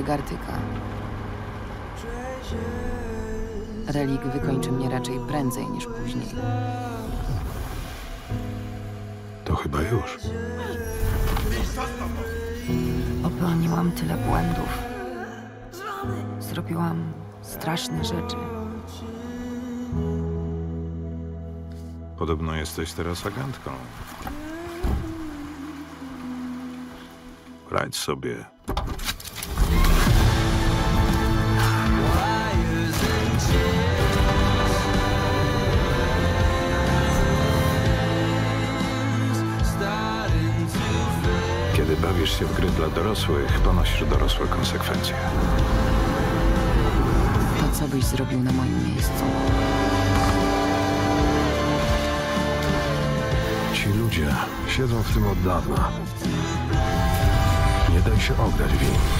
Gartyka. Relik wykończy mnie raczej prędzej niż później. To chyba już. Popełniłam tyle błędów. Zrobiłam straszne rzeczy. Podobno jesteś teraz agentką. Radź sobie. Kiedy bawisz się w gry dla dorosłych, ponosisz dorosłe konsekwencje. To co byś zrobił na moim miejscu? Ci ludzie siedzą w tym od dawna. Nie daj się ograć w nim.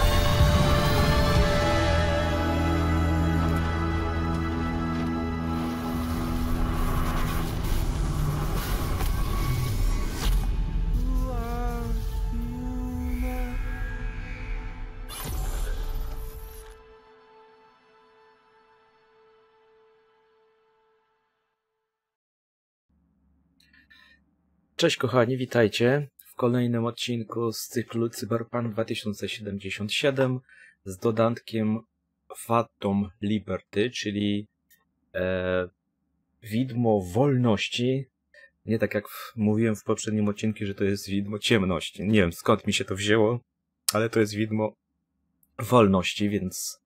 Cześć kochani, witajcie w kolejnym odcinku z cyklu Cyberpunk 2077 z dodatkiem Phantom Liberty, czyli widmo wolności. Nie tak jak mówiłem w poprzednim odcinku, że to jest widmo ciemności. Nie wiem skąd mi się to wzięło, ale to jest widmo wolności, więc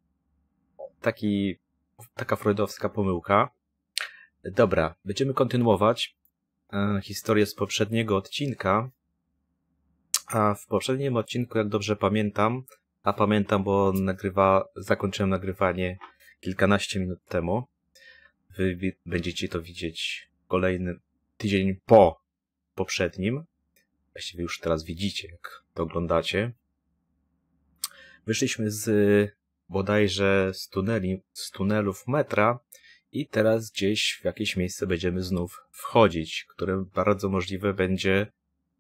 taka freudowska pomyłka. Dobra, będziemy kontynuować historię z poprzedniego odcinka. A w poprzednim odcinku, jak dobrze pamiętam, a pamiętam, bo zakończyłem nagrywanie kilkanaście minut temu. Wy będziecie to widzieć kolejny tydzień po poprzednim. Właściwie już teraz widzicie, jak to oglądacie. Wyszliśmy bodajże z tunelów metra i teraz gdzieś w jakieś miejsce będziemy znów wchodzić, które bardzo możliwe będzie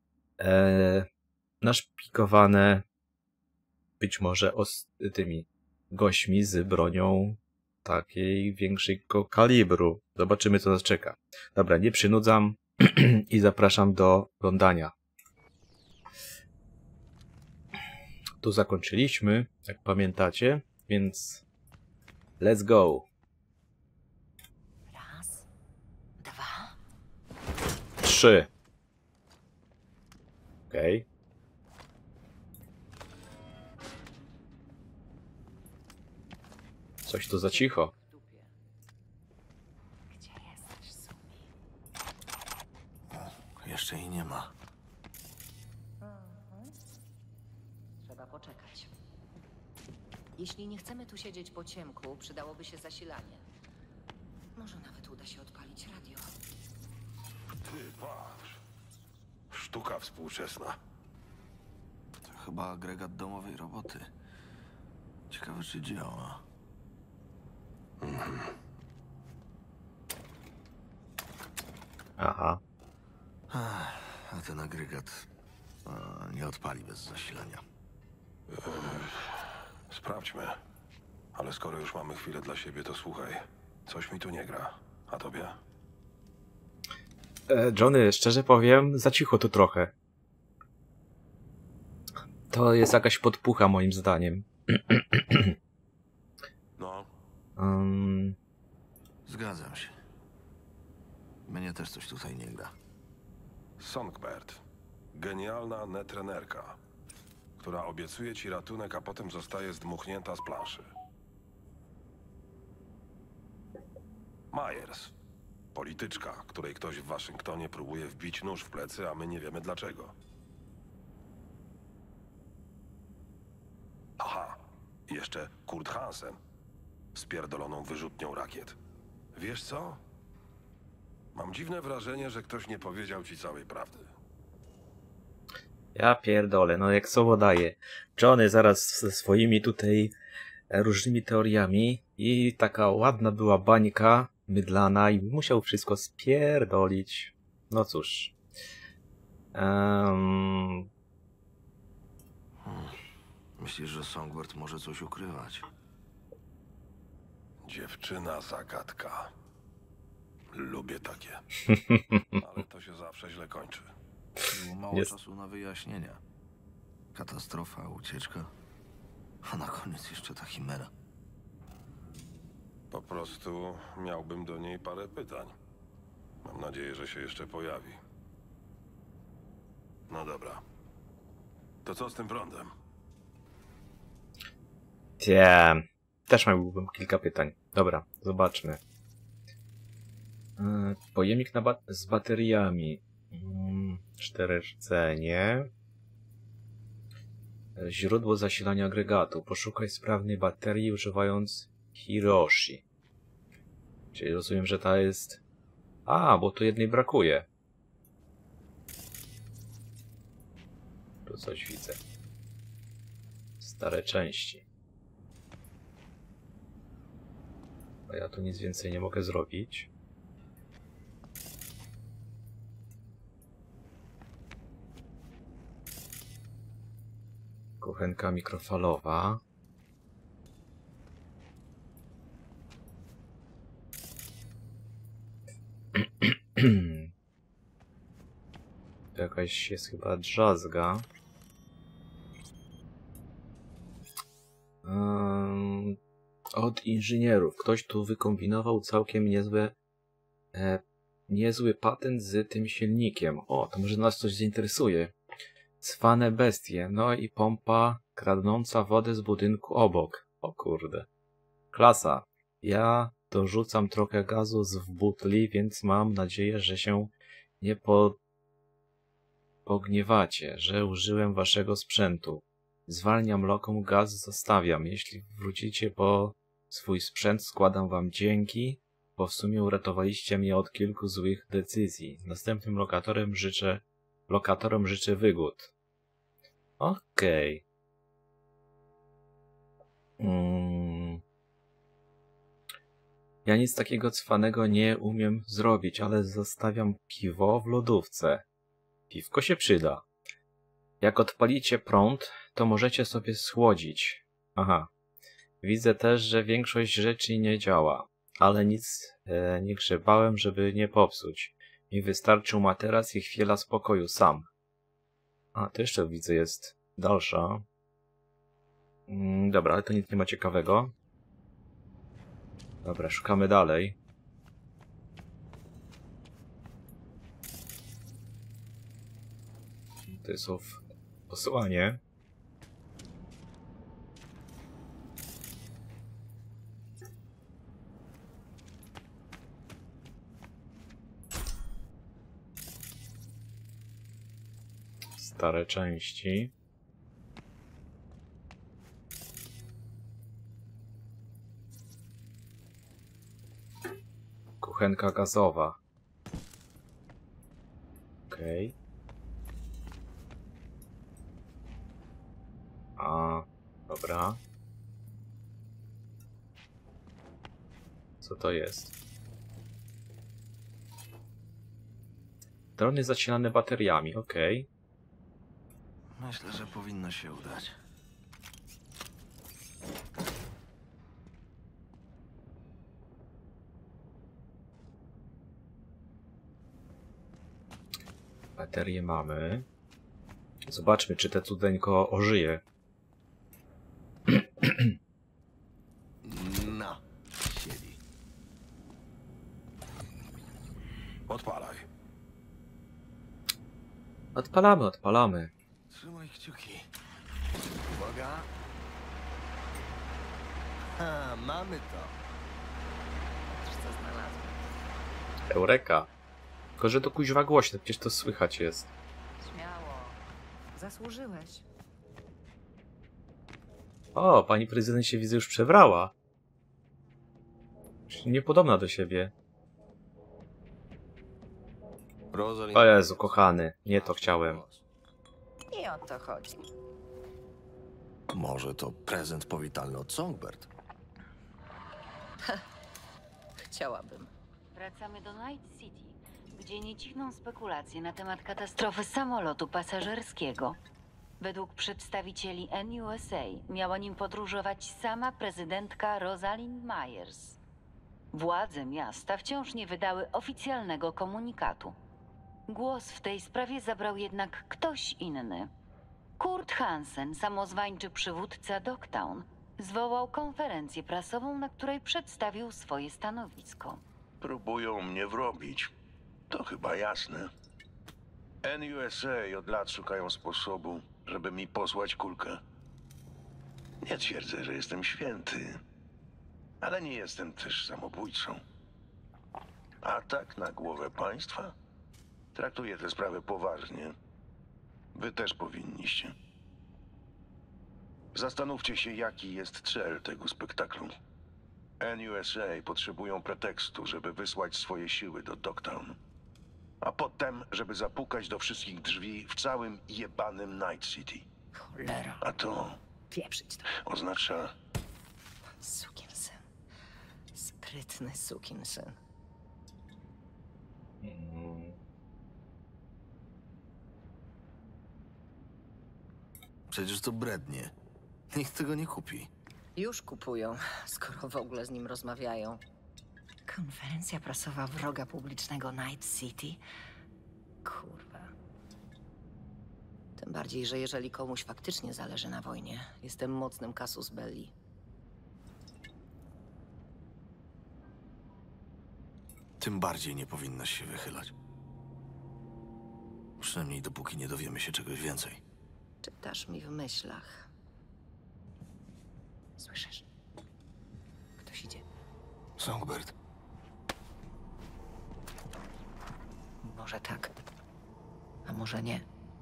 naszpikowane być może tymi gośćmi z bronią takiej większego kalibru. Zobaczymy, co nas czeka. Dobra, nie przynudzam i zapraszam do oglądania. Tu zakończyliśmy, jak pamiętacie, więc let's go. Raz, dwa. 3. Okej. Coś tu za cicho. Gdzie jesteś, Sumi? Jeszcze jej nie ma. Trzeba poczekać. Jeśli nie chcemy tu siedzieć po ciemku, przydałoby się zasilanie. Może nawet uda się odpalić radio. Ty patrz. Sztuka współczesna. To chyba agregat domowej roboty. Ciekawe, czy działa. Aha. A ten agregat nie odpali bez zasilania. Sprawdźmy. Ale skoro już mamy chwilę dla siebie, to słuchaj. Coś mi tu nie gra. A tobie? Johnny, szczerze powiem, za cicho tu trochę. To jest jakaś podpucha moim zdaniem. No. Zgadzam się. Mnie też coś tutaj nie gra. Songbird. Genialna netrenerka, która obiecuje ci ratunek, a potem zostaje zdmuchnięta z planszy. Myers. Polityczka, której ktoś w Waszyngtonie próbuje wbić nóż w plecy, a my nie wiemy dlaczego. Aha. I jeszcze Kurt Hansen. Z pierdoloną wyrzutnią rakiet. Wiesz co? Mam dziwne wrażenie, że ktoś nie powiedział ci całej prawdy. Ja pierdolę, no jak słowo daje. Johnny zaraz ze swoimi tutaj różnymi teoriami i taka ładna była bańka mydlana i musiał wszystko spierdolić. No cóż. Myślisz, że Songbird może coś ukrywać? Dziewczyna zagadka. Lubię takie. Ale to się zawsze źle kończy. Było mało Jest. czasu na wyjaśnienia. Katastrofa, ucieczka. A na koniec jeszcze ta chimera. Po prostu miałbym do niej parę pytań. Mam nadzieję, że się jeszcze pojawi. No dobra. To co z tym prądem? Też miałbym kilka pytań. Dobra, zobaczmy. Pojemnik z bateriami. 4 rdzenie. Źródło zasilania agregatu. Poszukaj sprawnej baterii używając Hiroshi. Czyli rozumiem, że ta jest... A, bo tu jednej brakuje. Tu coś widzę. Stare części. A ja tu nic więcej nie mogę zrobić. Kuchenka mikrofalowa. To jakaś jest chyba drzazga. Od inżynierów. Ktoś tu wykombinował całkiem niezły patent z tym silnikiem. O, to może nas coś zainteresuje. Cwane bestie. No i pompa kradnąca wodę z budynku obok. O kurde. Klasa. Ja dorzucam trochę gazu w butli, więc mam nadzieję, że się nie pogniewacie, że użyłem waszego sprzętu. Zwalniam lokum, gaz zostawiam. Jeśli wrócicie po swój sprzęt, składam wam dzięki, bo w sumie uratowaliście mnie od kilku złych decyzji. Następnym lokatorom życzę wygód. Okej. Ja nic takiego cwanego nie umiem zrobić, ale zostawiam piwo w lodówce. Piwko się przyda. Jak odpalicie prąd, to możecie sobie schłodzić. Aha. Widzę też, że większość rzeczy nie działa, ale nic nie grzebałem, żeby nie popsuć. Mi wystarczył materac i chwila spokoju sam. A, to jeszcze widzę jest dalsza. Dobra, ale to nic nie ma ciekawego. Dobra, szukamy dalej. To jest posłanie. Stare części. Kuchenka gazowa. Okej. A, dobra. Co to jest? Drony zasilane bateriami, okej. Myślę, że powinno się udać. Baterie mamy. Zobaczmy, czy te cudeńko ożyje. No, siedzi. Odpalaj. Odpalamy. Trzymaj kciuki. Uwaga. Ha, mamy to. Patrz, co znalazłem. Eureka. Tylko, że to kuźwa głośne, przecież to słychać jest. Śmiało. Zasłużyłeś. O, pani prezydent się widzę już przebrała. Niepodobna do siebie. Rosalind. O Jezu, kochany. Nie to chciałem. Nie o to chodzi. Może to prezent powitalny od Songbird? Chciałabym. Wracamy do Night City, gdzie nie cichną spekulacje na temat katastrofy samolotu pasażerskiego. Według przedstawicieli NUSA miała nim podróżować sama prezydentka Rosalind Myers. Władze miasta wciąż nie wydały oficjalnego komunikatu. Głos w tej sprawie zabrał jednak ktoś inny. Kurt Hansen, samozwańczy przywódca Dogtown, zwołał konferencję prasową, na której przedstawił swoje stanowisko. Próbują mnie wrobić. To chyba jasne. NUSA od lat szukają sposobu, żeby mi posłać kulkę. Nie twierdzę, że jestem święty, ale nie jestem też samobójcą. Atak na głowę państwa? Traktuję tę sprawę poważnie. Wy też powinniście. Zastanówcie się, jaki jest cel tego spektaklu. NUSA potrzebują pretekstu, żeby wysłać swoje siły do Dogtown. A potem, żeby zapukać do wszystkich drzwi w całym jebanym Night City. Cholera. A to Pieprzyć to. oznacza... Sukinsyn. Sprytny sukinsyn. Przecież to brednie. Nikt tego nie kupi. Już kupują, skoro w ogóle z nim rozmawiają. Konferencja prasowa wroga publicznego Night City? Kurwa. Tym bardziej, że jeżeli komuś faktycznie zależy na wojnie, jestem mocnym casus belli. Tym bardziej nie powinnaś się wychylać. Przynajmniej dopóki nie dowiemy się czegoś więcej. Czytasz mi w myślach. Słyszysz? Ktoś idzie. Songbird. Może tak, a może nie.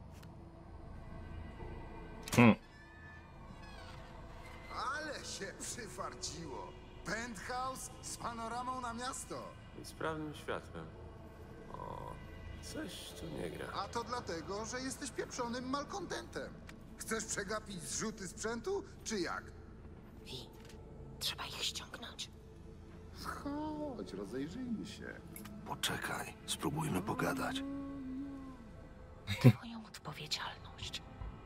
Ale się przyfarciło. Penthouse z panoramą na miasto. I sprawnym światłem. O, coś tu nie gra. A to dlatego, że jesteś pieprzonym malkontentem. Chcesz przegapić zrzuty sprzętu, czy jak? Wi, trzeba ich ściągnąć. Chodź, rozejrzyjmy się. Poczekaj, spróbujmy pogadać. Twoją odpowiedzialność.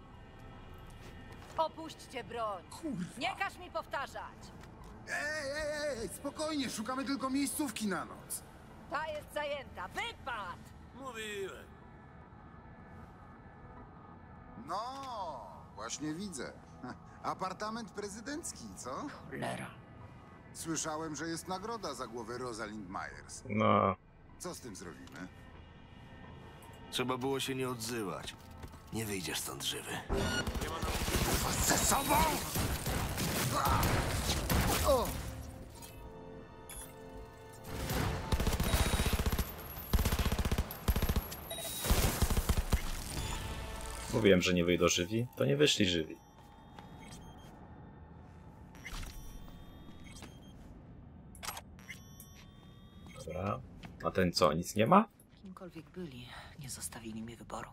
Opuśćcie broń! Nie każ mi powtarzać! Ej, spokojnie, szukamy tylko miejscówki na noc. Ta jest zajęta! Wypad! Mówiłem. No, właśnie widzę. Apartament prezydencki, co? Cholera. Słyszałem, że jest nagroda za głowę Rosalind Myers. No, Co z tym zrobimy? Trzeba było się nie odzywać. Nie wyjdziesz stąd żywy. Ze sobą! O! mówiłem, że nie wyjdą żywi, to nie wyszli żywi. Dobra, a ten co, nic nie ma? Kimkolwiek byli, nie zostawili mi wyboru.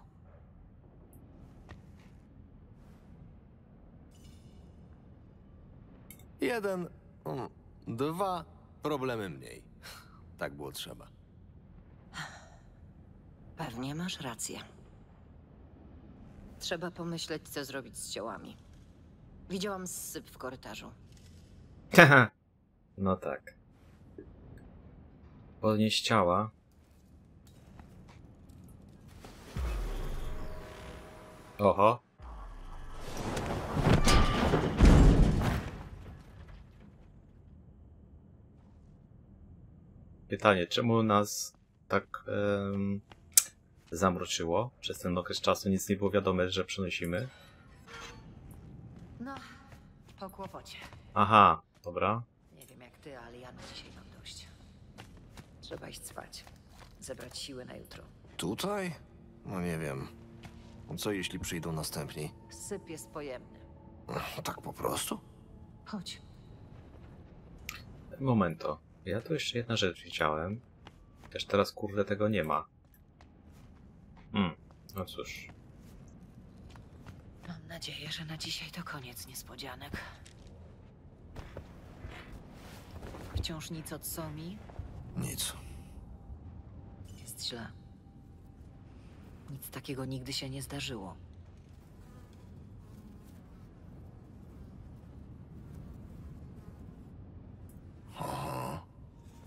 Jeden, dwa problemy mniej. Tak było trzeba. Pewnie masz rację. Trzeba pomyśleć, co zrobić z ciałami. Widziałam zsyp w korytarzu. Haha. No tak. Podnieść ciała. Oho. Pytanie, czemu nas tak zamroczyło? Przez ten okres czasu nic nie było wiadome, że przenosimy. No, po kłopocie. Aha, dobra. Nie wiem jak ty, ale ja na dzisiaj mam dość. Trzeba iść spać. Zebrać siły na jutro. Tutaj? No nie wiem. Co jeśli przyjdą następni? Syp jest pojemny. Tak po prostu? Chodź. Momento. Ja tu jeszcze jedna rzecz widziałem. Też teraz kurde tego nie ma. No cóż. Mam nadzieję, że na dzisiaj to koniec niespodzianek. Wciąż nic od Somi? Nic. Jest źle. Nic takiego nigdy się nie zdarzyło.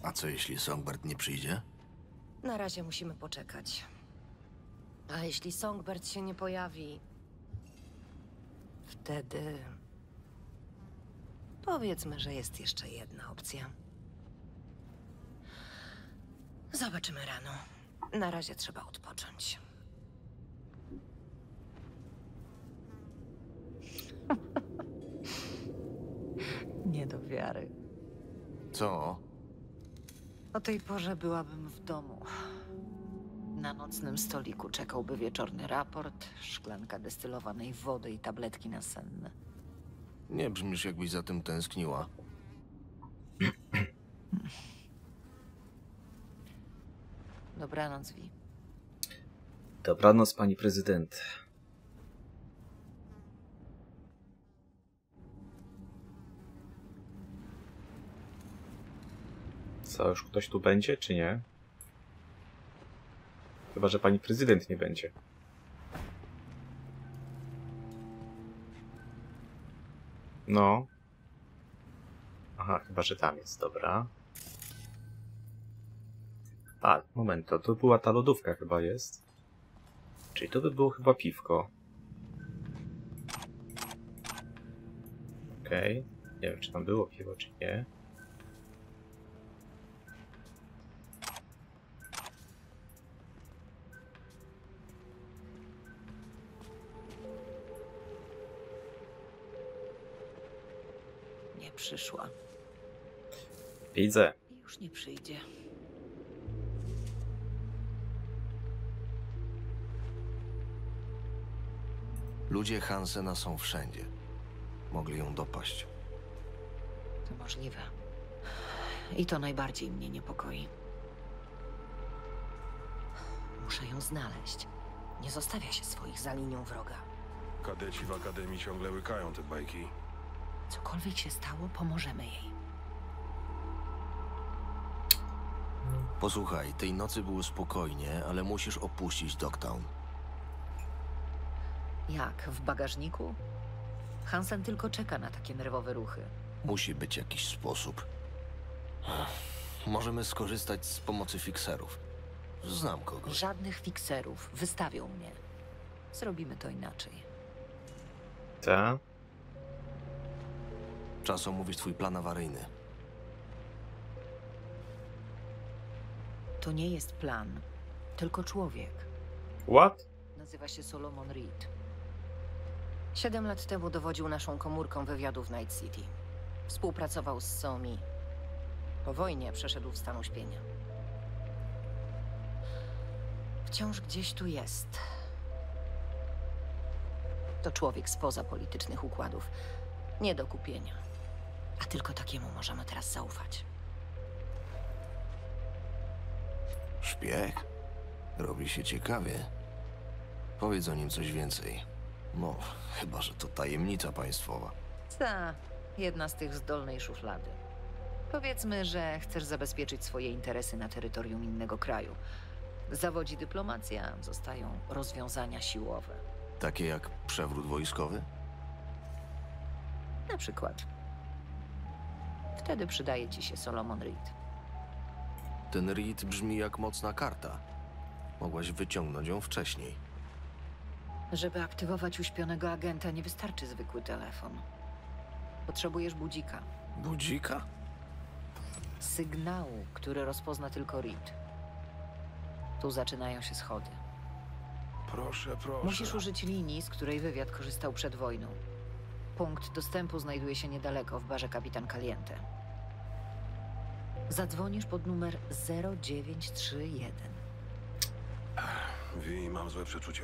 A co jeśli Songbird nie przyjdzie? Na razie musimy poczekać. A jeśli Songbird się nie pojawi, wtedy powiedzmy, że jest jeszcze jedna opcja. Zobaczymy rano. Na razie trzeba odpocząć. Nie do wiary. Co? O tej porze byłabym w domu. Na nocnym stoliku czekałby wieczorny raport, szklanka destylowanej wody i tabletki nasenne. Nie brzmisz, jakbyś za tym tęskniła. Dobranoc, Vi. Dobranoc, pani prezydent. Co, już ktoś tu będzie, czy nie? Chyba że pani prezydent nie będzie. No. Aha, chyba że tam jest, dobra. A, moment, to była ta lodówka chyba jest. Czyli to by było chyba piwko. Okej. Nie wiem, czy tam było piwo, czy nie. Nie przyszła. Widzę. I już nie przyjdzie. Ludzie Hansena są wszędzie. Mogli ją dopaść. To możliwe. I to najbardziej mnie niepokoi. Muszę ją znaleźć. Nie zostawia się swoich za linią wroga. Kadeci w akademii ciągle łykają te bajki. Cokolwiek się stało, pomożemy jej. Posłuchaj, tej nocy było spokojnie, ale musisz opuścić Dogtown. Jak? W bagażniku? Hansen tylko czeka na takie nerwowe ruchy. Musi być jakiś sposób. Możemy skorzystać z pomocy fikserów. Znam kogoś. Żadnych fikserów. Wystawią mnie. Zrobimy to inaczej. Ta? Czas omówić twój plan awaryjny. To nie jest plan, tylko człowiek. What? Nazywa się Solomon Reed. 7 lat temu dowodził naszą komórką wywiadu w Night City. Współpracował z SOMI. Po wojnie przeszedł w stan uśpienia. Wciąż gdzieś tu jest. To człowiek spoza politycznych układów. Nie do kupienia. A tylko takiemu możemy teraz zaufać. Szpieg? Robi się ciekawie. Powiedz o nim coś więcej. No, chyba że to tajemnica państwowa. Ta, jedna z tych z dolnej szuflady. Powiedzmy, że chcesz zabezpieczyć swoje interesy na terytorium innego kraju. Zawodzi dyplomacja, zostają rozwiązania siłowe. Takie jak przewrót wojskowy? Na przykład. Wtedy przydaje ci się Solomon Reed. Ten Reed brzmi jak mocna karta. Mogłaś wyciągnąć ją wcześniej. Żeby aktywować uśpionego agenta, nie wystarczy zwykły telefon. Potrzebujesz budzika. Budzika? Sygnału, który rozpozna tylko Reed. Tu zaczynają się schody. Proszę, proszę. Musisz użyć linii, z której wywiad korzystał przed wojną. Punkt dostępu znajduje się niedaleko, w barze Kapitan Caliente. Zadzwonisz pod numer 0931. Wi, mam złe przeczucia.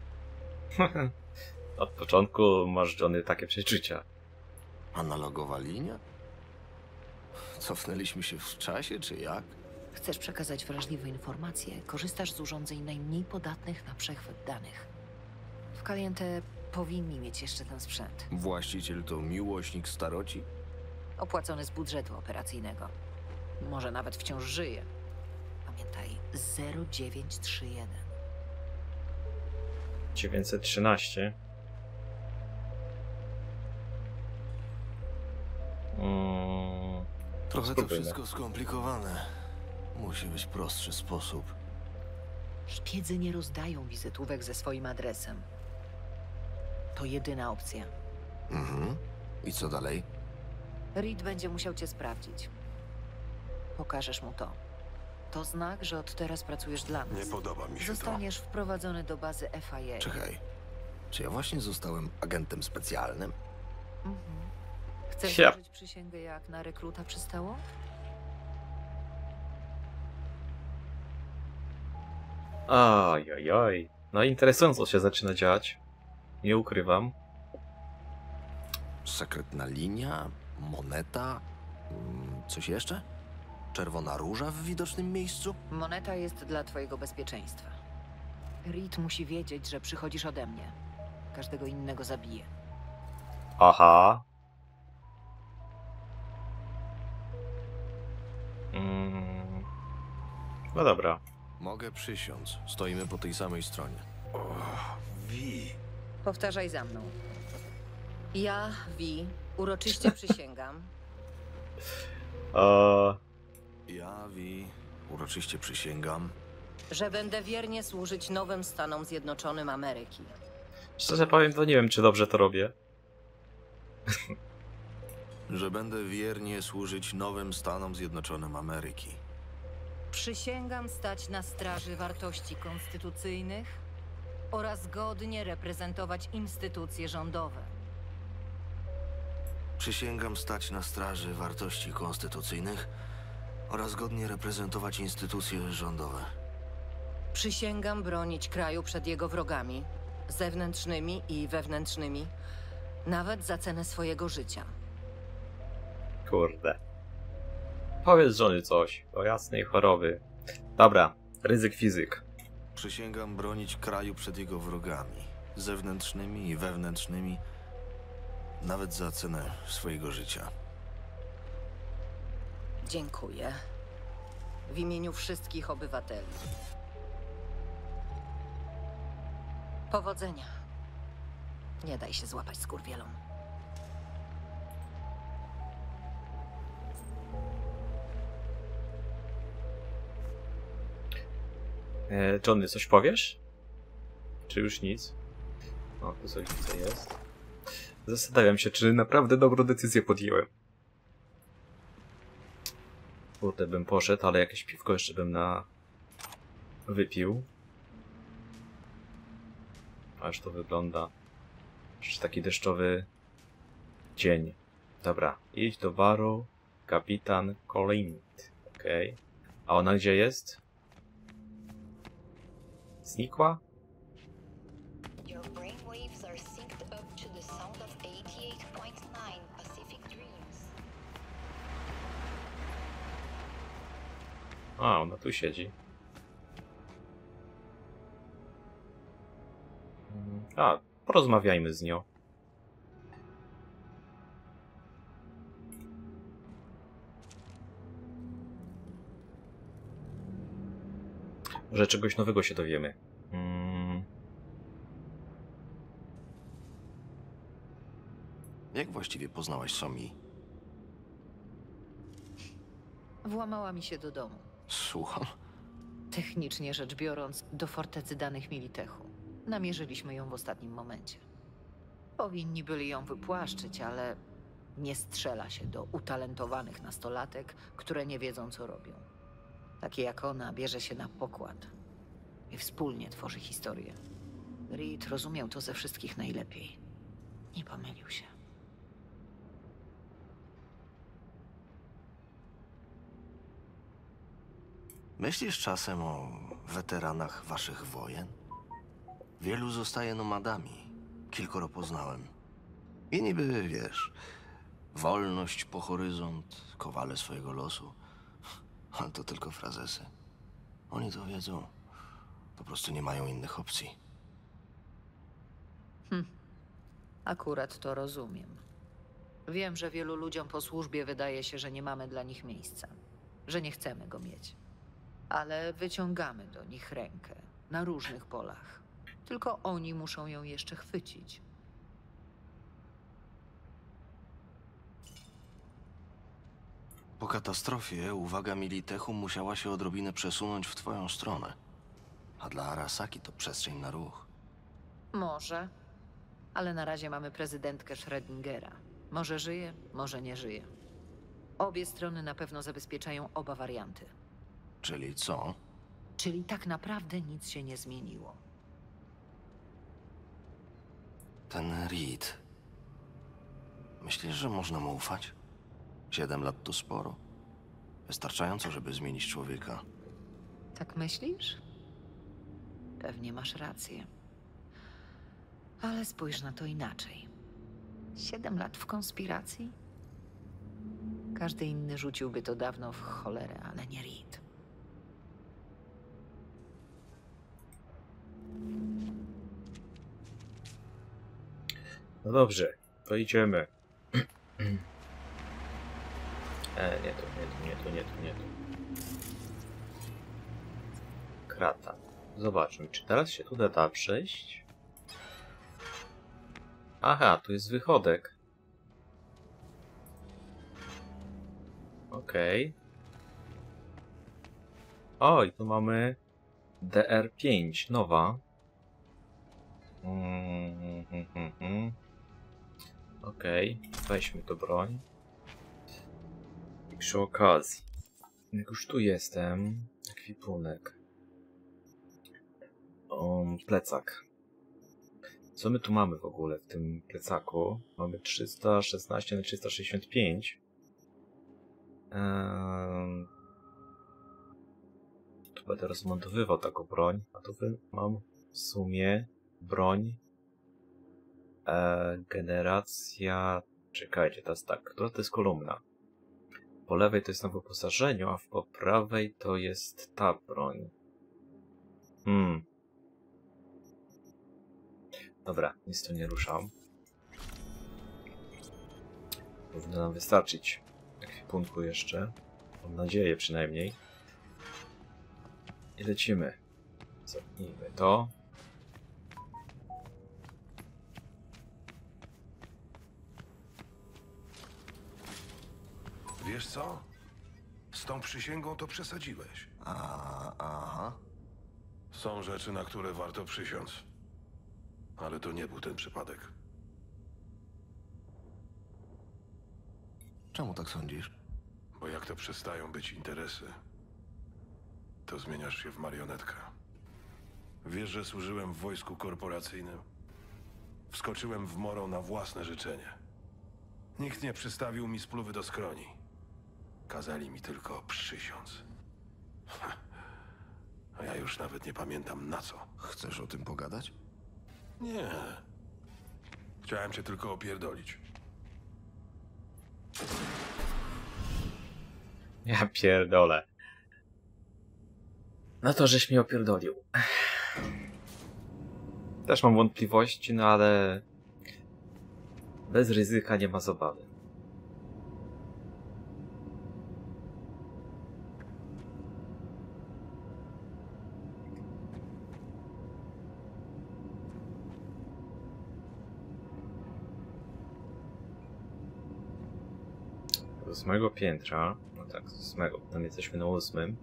Od początku masz, Johnny, takie przeczucia. Analogowa linia? Cofnęliśmy się w czasie, czy jak? Chcesz przekazać wrażliwe informacje, korzystasz z urządzeń najmniej podatnych na przechwyt danych. W Caliente powinni mieć jeszcze ten sprzęt. Właściciel to miłośnik staroci? Opłacony z budżetu operacyjnego. Może nawet wciąż żyje. Pamiętaj, 0931. 913. Trochę to Spróbujmy. wszystko skomplikowane. Musi być prostszy sposób. Szpiedzy nie rozdają wizytówek ze swoim adresem. To jedyna opcja. Mhm. I co dalej? Reed będzie musiał cię sprawdzić. Pokażesz mu to. To znak, że od teraz pracujesz dla nas. Nie podoba mi się Zostaniesz wprowadzony do bazy FIA. Czekaj. Czy ja właśnie zostałem agentem specjalnym? Mhm. Chcesz Ja. złożyć przysięgę jak na rekruta przystało? Ojojoj. No interesująco się zaczyna dziać. Nie ukrywam. Sekretna linia? Moneta? Coś jeszcze? Czerwona róża w widocznym miejscu? Moneta jest dla twojego bezpieczeństwa. Reed musi wiedzieć, że przychodzisz ode mnie. Każdego innego zabije. Aha. No dobra. Mogę przysiąc. Stoimy po tej samej stronie. Wi. Powtarzaj za mną. Ja, Vi, uroczyście przysięgam, Ja, Vi, uroczyście przysięgam, że będę wiernie służyć nowym Stanom Zjednoczonym Ameryki. Szczerze powiem, to nie wiem, czy dobrze to robię. że będę wiernie służyć nowym Stanom Zjednoczonym Ameryki. Przysięgam stać na straży wartości konstytucyjnych oraz godnie reprezentować instytucje rządowe. Przysięgam stać na straży wartości konstytucyjnych oraz godnie reprezentować instytucje rządowe. Przysięgam bronić kraju przed jego wrogami, zewnętrznymi i wewnętrznymi, nawet za cenę swojego życia. Kurde. Powiedz żony coś. O jasnej choroby. Dobra. Ryzyk fizyk. Przysięgam bronić kraju przed jego wrogami, zewnętrznymi i wewnętrznymi, nawet za cenę swojego życia. Dziękuję. W imieniu wszystkich obywateli. Powodzenia. Nie daj się złapać skurwielom. Johnny, coś powiesz? Czy już nic? O, tu coś co jest. Zastanawiam się, czy naprawdę dobrą decyzję podjąłem. Kurde, bym poszedł, ale jakieś piwko jeszcze bym wypił. Aż to wygląda. Jeszcze taki deszczowy dzień. Dobra, idź do baru. Kapitan Colint. Okej. A ona gdzie jest? Znikła? Your brainwaves are synced up to the sound of 88.9 Pacific Dreams. A, ona tu siedzi. A, porozmawiajmy z nią. Może czegoś nowego się dowiemy. Jak właściwie poznałaś Somi? Włamała mi się do domu. Słucham? Technicznie rzecz biorąc, do fortecy danych Militechu. Namierzyliśmy ją w ostatnim momencie. Powinni byli ją wypłaszczyć, ale nie strzela się do utalentowanych nastolatek, które nie wiedzą, co robią. Takie jak ona bierze się na pokład i wspólnie tworzy historię. Reed rozumiał to ze wszystkich najlepiej. Nie pomylił się. Myślisz czasem o weteranach waszych wojen? Wielu zostaje nomadami. Kilkoro poznałem. I niby, wiesz, wolność po horyzont, kowale swojego losu. Ale to tylko frazesy. Oni to wiedzą. Po prostu nie mają innych opcji. Akurat to rozumiem. Wiem, że wielu ludziom po służbie wydaje się, że nie mamy dla nich miejsca, że nie chcemy go mieć. Ale wyciągamy do nich rękę na różnych polach. Tylko oni muszą ją jeszcze chwycić. Po katastrofie uwaga Militechu musiała się odrobinę przesunąć w twoją stronę. A dla Arasaki to przestrzeń na ruch. Może. Ale na razie mamy prezydentkę Schrödingera. Może żyje, może nie żyje. Obie strony na pewno zabezpieczają oba warianty. Czyli co? Czyli tak naprawdę nic się nie zmieniło. Ten Reed. Myślisz, że można mu ufać? 7 lat to sporo. Wystarczająco, żeby zmienić człowieka. Tak myślisz? Pewnie masz rację. Ale spójrz na to inaczej. 7 lat w konspiracji? Każdy inny rzuciłby to dawno w cholerę, ale nie Reed. No dobrze, to idziemy. Nie tu. Krata. Zobaczmy, czy teraz się tu da przejść? Aha, tu jest wychodek. Okej. O, i tu mamy DR5, nowa. Okej, weźmy to broń. I przy okazji, jak już tu jestem, ekwipunek. Plecak. Co my tu mamy w ogóle w tym plecaku? Mamy 316 na 365. Tu będę rozmontowywał taką broń, a tu mam w sumie broń. Generacja... Czekajcie, teraz tak, która to jest kolumna? Po lewej to jest na wyposażeniu, a po prawej to jest ta broń. Dobra, nic tu nie ruszam. Powinno nam wystarczyć ekwipunku jeszcze. Mam nadzieję przynajmniej. I lecimy. Zapnijmy to. Wiesz co? Z tą przysięgą to przesadziłeś. Aha. Są rzeczy, na które warto przysiąc. Ale to nie był ten przypadek. Czemu tak sądzisz? Bo jak to przestają być interesy, to zmieniasz się w marionetkę. Wiesz, że służyłem w wojsku korporacyjnym? Wskoczyłem w morą na własne życzenie. Nikt nie przystawił mi spluwy do skroni. Kazali mi tylko przysiąc. A ja już nawet nie pamiętam na co. Chcesz o tym pogadać? Nie. Chciałem cię tylko opierdolić. Ja pierdolę. No to żeś mnie opierdolił. Też mam wątpliwości, no ale... bez ryzyka nie ma zabawy. Z 8 piętra, no tak, z 8, tam jesteśmy na 8.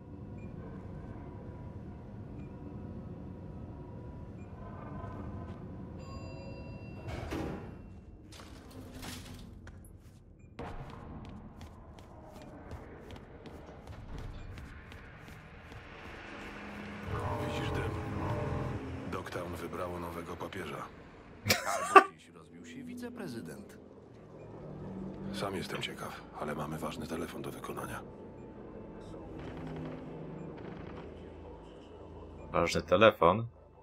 Widzisz dym? Dogtown wybrało nowego papieża. Albo dziś rozbił się wiceprezydent. Sam jestem ciekaw, ale mamy ważny telefon do wykonania. Ważny telefon.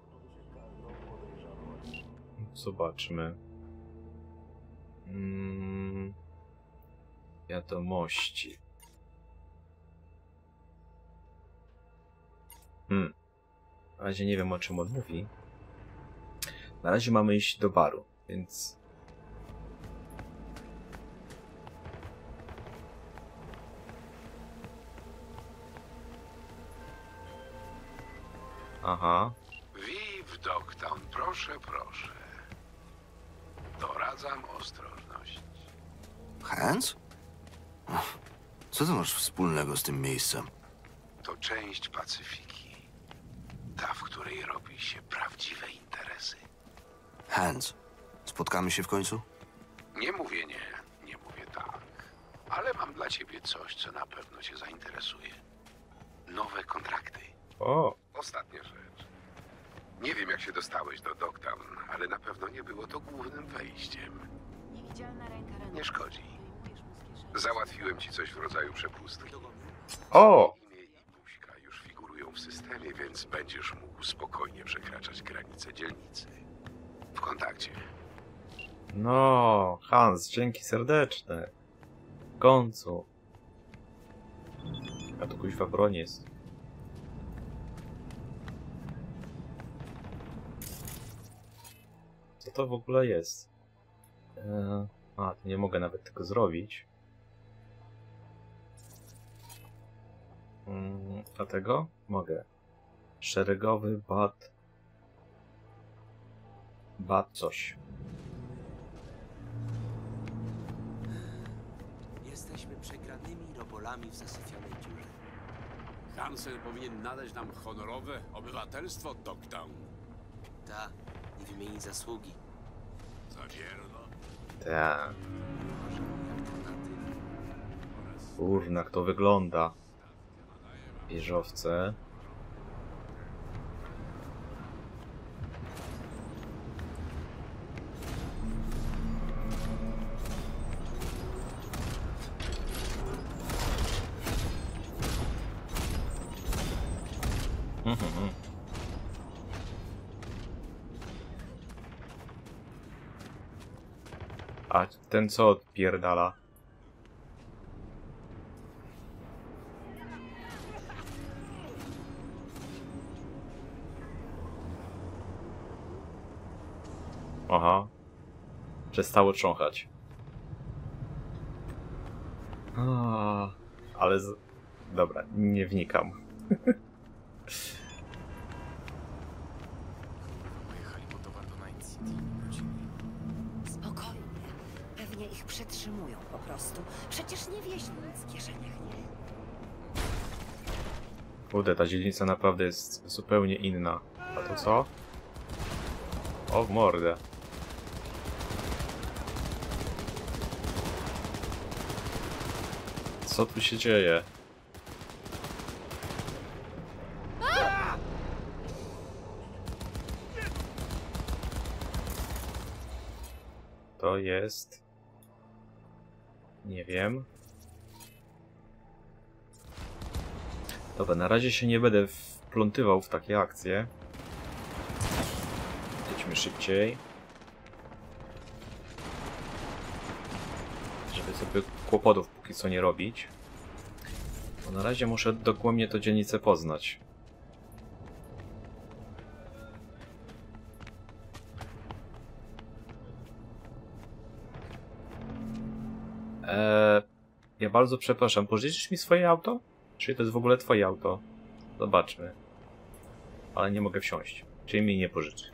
Zobaczmy. Wiadomości. Na razie nie wiem, o czym on mówi. Na razie mamy iść do baru, więc... Aha. Viv Dogtown, proszę, proszę. Doradzam ostrożność. Hans? Co ty masz wspólnego z tym miejscem? To część Pacyfiki. Ta, w której robi się prawdziwe interesy. Hans, spotkamy się w końcu? Nie mówię nie, nie mówię tak. Ale mam dla ciebie coś, co na pewno cię zainteresuje. Nowe kontrakty. O, Ostatnia rzecz. Nie wiem, jak się dostałeś do Dogtown, ale na pewno nie było to głównym wejściem. Nie szkodzi. Załatwiłem ci coś w rodzaju przepustki. o, Imię i buźka już figurują w systemie, więc będziesz mógł spokojnie przekraczać granice dzielnicy. W kontakcie. no, Hans, dzięki serdeczne. W końcu. A tu kuźwa broń jest. Co to w ogóle jest? A, to nie mogę nawet tego zrobić. Dlatego mogę. Szeregowy bat coś. Jesteśmy przegranymi robolami w zasyfionej dziurze. Hansen powinien nadać nam honorowe obywatelstwo Dogtown. Ta, nie wymieni zasługi. Zawierno. Tak. Kurna, jak to wygląda. Wieżowce. A ten co odpierdala? Aha. Przestało trząchać. Ale dobra, nie wnikam. Pojechali po towar do Night City i wrócili. Spokojnie. Pewnie ich przetrzymują po prostu. Przecież nie wieźli nic w kieszeniach, nie? Kurde, ta dzielnica naprawdę jest zupełnie inna. A to co? O, w mordę. Co tu się dzieje? To jest... Nie wiem. Dobra, na razie się nie będę wplątywał w takie akcje. Jedźmy szybciej. Żeby sobie kłopotów póki co nie robić. Bo na razie muszę dokładnie tę dzielnicę poznać. Ja bardzo przepraszam, pożyczysz mi swoje auto? Czy to jest w ogóle twoje auto? Zobaczmy. Ale nie mogę wsiąść. Czyli mi nie pożyczy.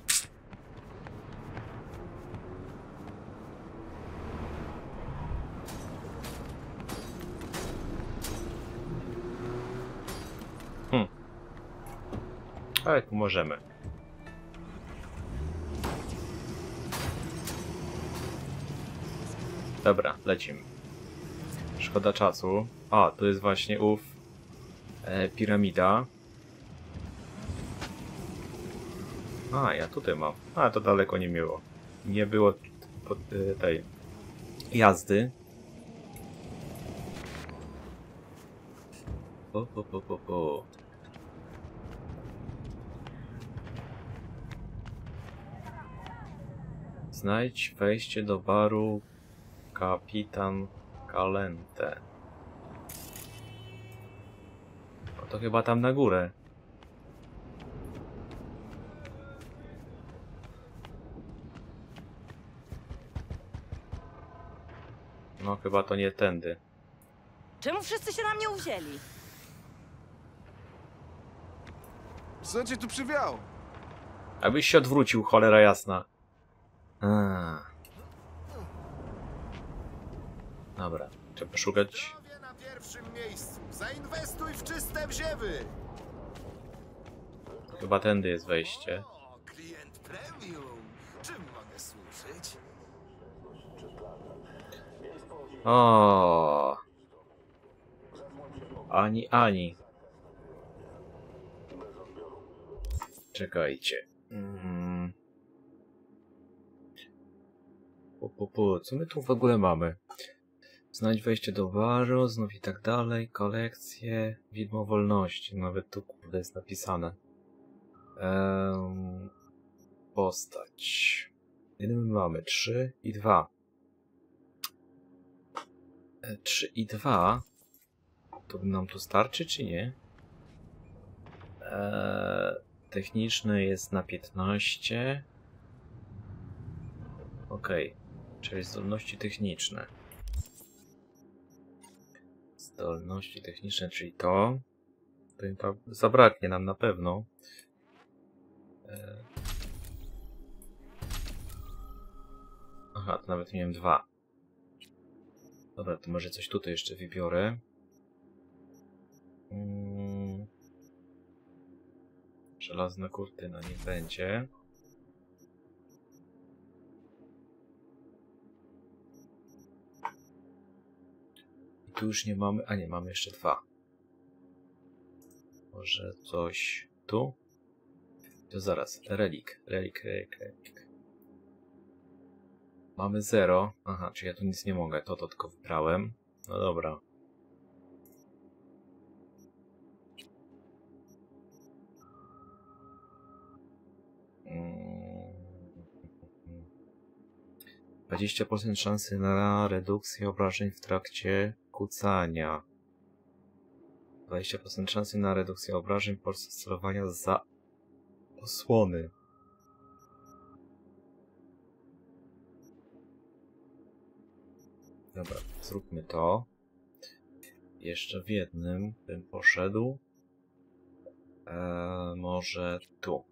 Ale tu możemy. Dobra, lecimy. Szkoda czasu. A, to jest właśnie ów piramida. A, ja tutaj mam. A, to daleko nie było. Nie było tej jazdy. Znajdź wejście do baru Kapitan Calente. No to chyba tam na górę. No chyba to nie tędy. Czemu wszyscy się na mnie uwzięli? Co cię tu przywiało? Abyś się odwrócił, cholera jasna. Dobra, trzeba szukać pierwszym miejscu. Zainwestuj w czyste wziewy. Chyba tędy jest wejście. O, klient premium. Czym mogę służyć? O. Ani. Czekajcie. Co my tu w ogóle mamy? Znajdź wejście do baru, znów i tak dalej, kolekcje, widmo wolności. Nawet tu kurde jest napisane. Postać. Ile my mamy? 3 i 2. 3 i 2. To nam tu starczy, czy nie? Techniczny jest na 15. Okej. Czyli zdolności techniczne. Zdolności techniczne, czyli to. To zabraknie nam na pewno. Aha, to nawet miałem 2. Dobra, to może coś tutaj jeszcze wybiorę. Żelazna kurtyna nie będzie. I tu już nie mamy, a nie, mamy jeszcze 2. Może coś tu? To zaraz, relik. Mamy 0. Aha, czyli ja tu nic nie mogę, to tylko wybrałem. No dobra. Hmm. 20% szansy na redukcję obrażeń w trakcie kucania. 20% szansy na redukcję obrażeń podczas celowania za osłony. Dobra, zróbmy to. Jeszcze w jednym bym poszedł. Może tu.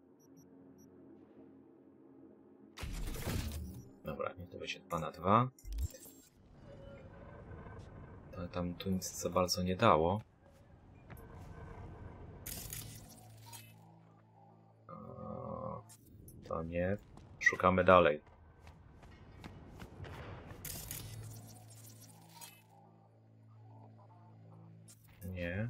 Dobra, niech to będzie 2 na 2. Tam tu nic za bardzo nie dało. To nie. Szukamy dalej. Nie.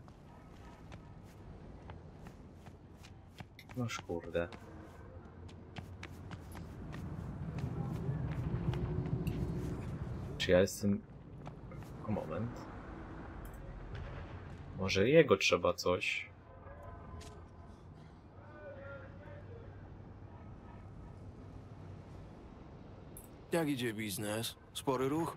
Noż kurde. Czy ja jestem... O, moment. Może jego trzeba coś... Jak idzie biznes? Spory ruch?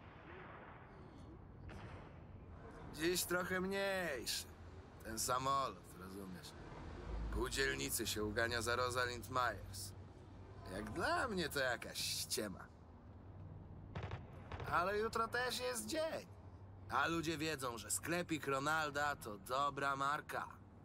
Dziś trochę mniejszy. Ten samolot, rozumiesz? Pół dzielnicy się ugania za Rosalind Myers. Jak dla mnie to jakaś ściema. Ale jutro też jest dzień. A ludzie wiedzą, że sklepik Ronalda to dobra marka.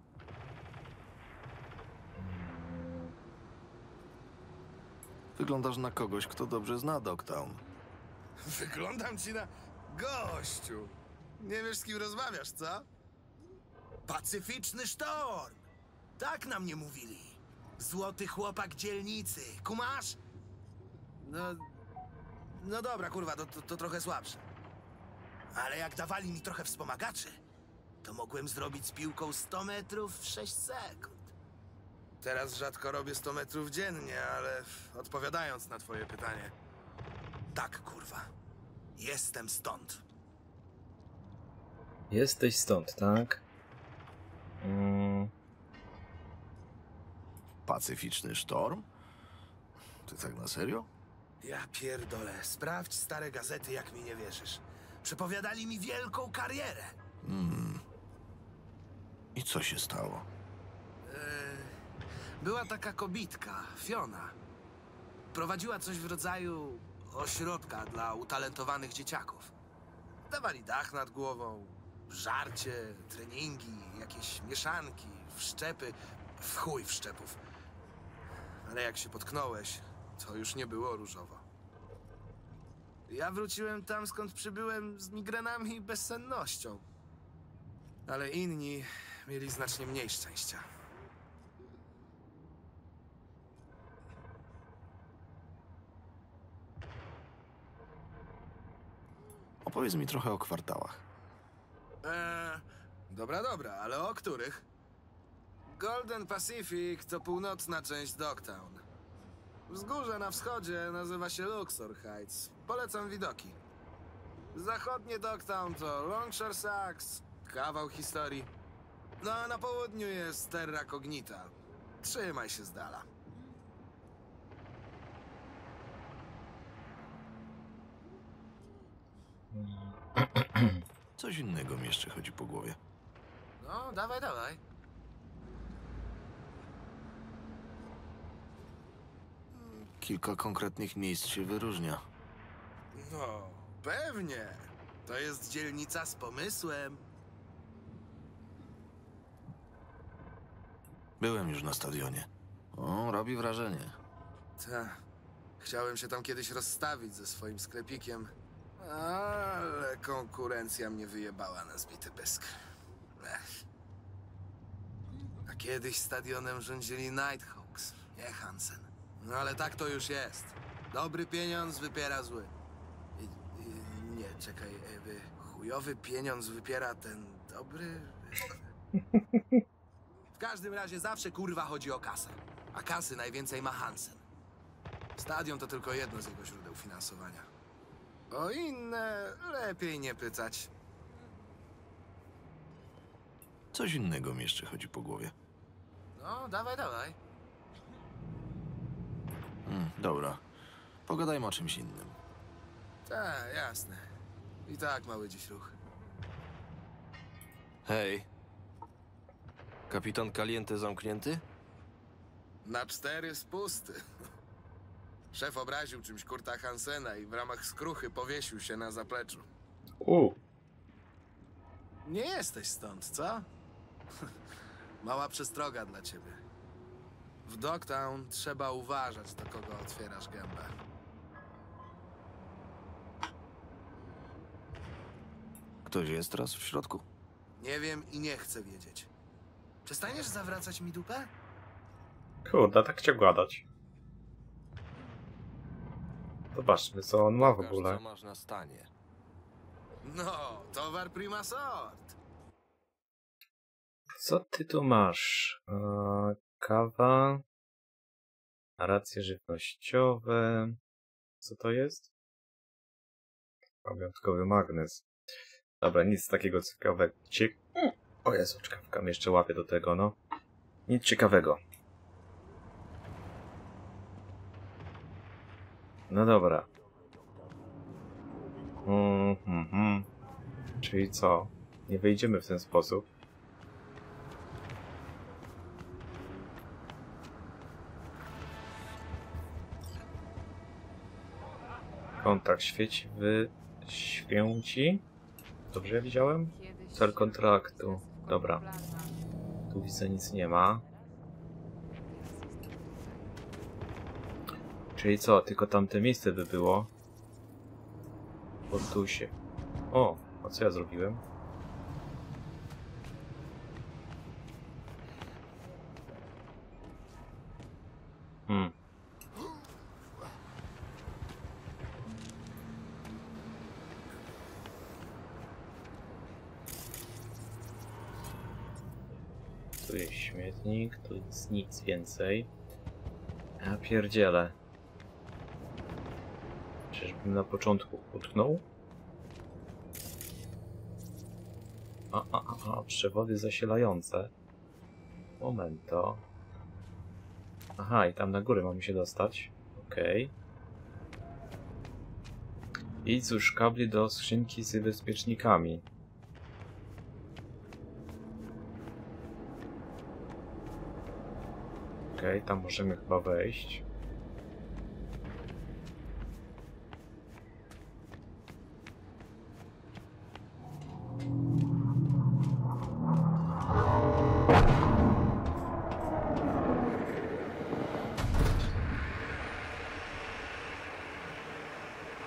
Wyglądasz na kogoś, kto dobrze zna Dogtown. Wyglądam ci na... Gościu! Nie wiesz, z kim rozmawiasz, co? Pacyficzny Sztorm! Tak nam nie mówili. Złoty chłopak dzielnicy. Kumasz? No dobra, kurwa, to trochę słabsze. Ale jak dawali mi trochę wspomagaczy, to mogłem zrobić z piłką 100 metrów w 6 sekund. Teraz rzadko robię 100 metrów dziennie, ale odpowiadając na twoje pytanie... Tak, kurwa. Jestem stąd. Jesteś stąd, tak? Pacyficzny Sztorm? Ty tak na serio? Ja pierdolę. Sprawdź stare gazety, jak mi nie wierzysz. Przepowiadali mi wielką karierę. I co się stało? Była taka kobitka, Fiona. Prowadziła coś w rodzaju ośrodka dla utalentowanych dzieciaków. Dawali dach nad głową, żarcie, treningi, jakieś mieszanki, wszczepy, w chuj wszczepów. Ale jak się potknąłeś, to już nie było różowo. Ja wróciłem tam, skąd przybyłem, z migrenami i bezsennością. Ale inni mieli znacznie mniej szczęścia. Opowiedz mi trochę o kwartałach. Dobra, ale o których? Golden Pacific to północna część Dogtown. Wzgórze na wschodzie nazywa się Luxor Heights. Polecam widoki. Zachodnie Dogtown to Longshore Sacks, kawał historii. No a na południu jest Terra Cognita. Trzymaj się z dala. Coś innego mi jeszcze chodzi po głowie. No, dawaj. Kilka konkretnych miejsc się wyróżnia. No, pewnie. To jest dzielnica z pomysłem. Byłem już na stadionie. O, robi wrażenie. Tak. Chciałem się tam kiedyś rozstawić ze swoim sklepikiem, ale konkurencja mnie wyjebała na zbity pysk. A kiedyś stadionem rządzili Nighthawks, nie Hansen. No ale tak to już jest. Dobry pieniądz wypiera zły. Nie, czekaj, chujowy pieniądz wypiera ten dobry? W każdym razie zawsze kurwa chodzi o kasę. A kasy najwięcej ma Hansen. Stadion to tylko jedno z jego źródeł finansowania. O inne lepiej nie pytać. Coś innego mi jeszcze chodzi po głowie. No, dawaj. Dobra. Pogadajmy o czymś innym. Tak, jasne. I tak mały dziś ruch. Hej. Kapitan Caliente zamknięty? Na 4 spusty. Szef obraził czymś Kurta Hansena i w ramach skruchy powiesił się na zapleczu. Nie jesteś stąd, co? Mała przestroga dla ciebie. W Dogtown trzeba uważać, do kogo otwierasz gębę. Ktoś jest teraz w środku? Nie wiem i nie chcę wiedzieć. Przestaniesz zawracać mi dupę? Kurde, tak chciał gadać. Zobaczmy, co on ma w ogóle. Co masz na stanie? No, towar prima sort. Co ty tu masz? Kawa, racje żywnościowe. Co to jest? Wyjątkowy magnes. Dobra, nic takiego ciekawego. O Jezu, czkawka mnie jeszcze łapie do tego, no. Nic ciekawego. No dobra. Czyli co? Nie wyjdziemy w ten sposób. Kontakt świeci święci. Dobrze widziałem? Cel kontraktu. Dobra. Tu widzę nic nie ma. Czyli co? Tylko tamte miejsce by było. Portusie. O! A co ja zrobiłem? Tu jest śmietnik, tu jest nic więcej. Ja pierdzielę. Czyżbym na początku utknął? Przewody zasilające. Momento. Aha, i tam na górę mamy się dostać. Okej. I cóż, kabli do skrzynki z bezpiecznikami. Okej, tam możemy chyba wejść.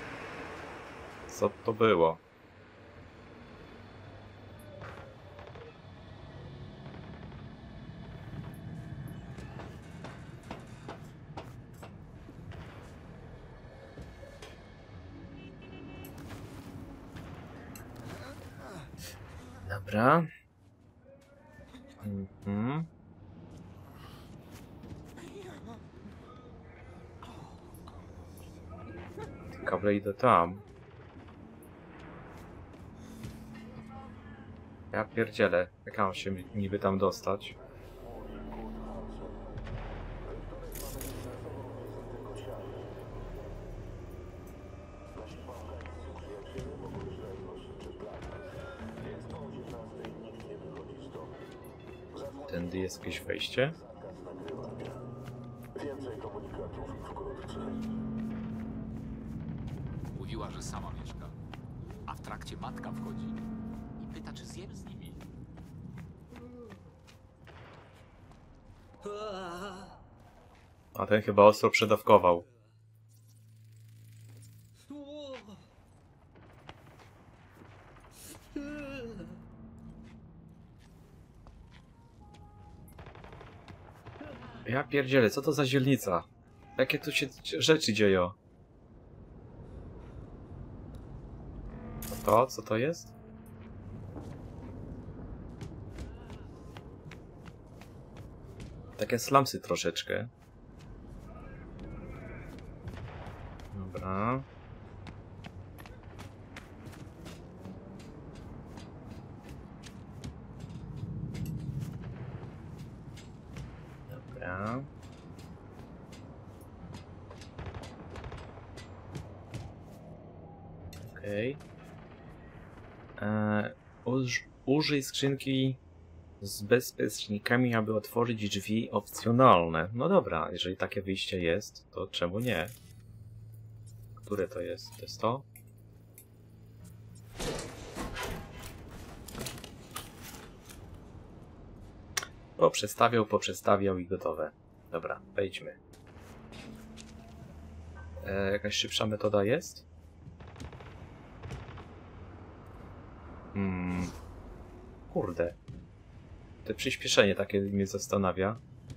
Co to było? Dobra. Mhm. Kable idę tam. Ja pierdzielę. Jak mam się niby tam dostać? Tędy jest jakieś wejście? Mówiła, że sama mieszka. A w trakcie matka wchodzi i pyta, czy zjem z nimi. A ten chyba ostro przedawkował. Ja pierdzielę, co to za dzielnica? Jakie tu się rzeczy dzieją? To? Co to jest? Takie slumsy troszeczkę. Dobra. Dobra. Okej. Użyj skrzynki z bezpiecznikami, aby otworzyć drzwi opcjonalne. No dobra, jeżeli takie wyjście jest, to czemu nie? Które to jest? To jest to? Poprzestawiał i gotowe. Dobra, wejdźmy. Jakaś szybsza metoda jest? Kurde. To przyspieszenie takie mnie zastanawia.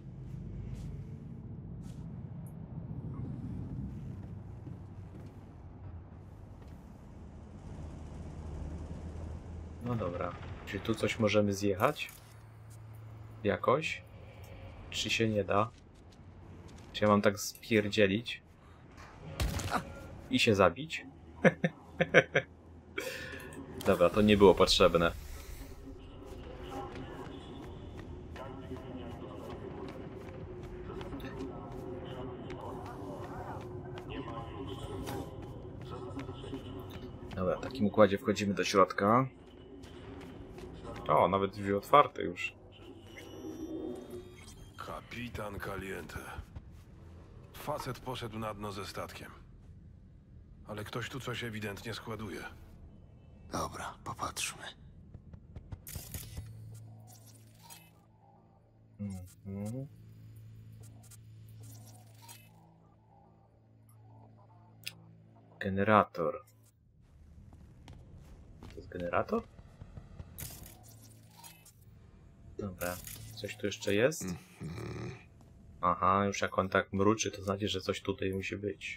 No dobra. Czy tu coś możemy zjechać? Jakoś? Czy się nie da? Czy ja mam tak spierdzielić? I się zabić? Dobra, to nie było potrzebne. Dobra, w takim układzie wchodzimy do środka. O, nawet drzwi otwarte już. Kapitan Caliente. Facet poszedł na dno ze statkiem. Ale ktoś tu coś ewidentnie składuje. Dobra, popatrzmy. Generator. To jest generator? Dobra. Coś tu jeszcze jest? Aha, już jak on tak mruczy, to znaczy, że coś tutaj musi być.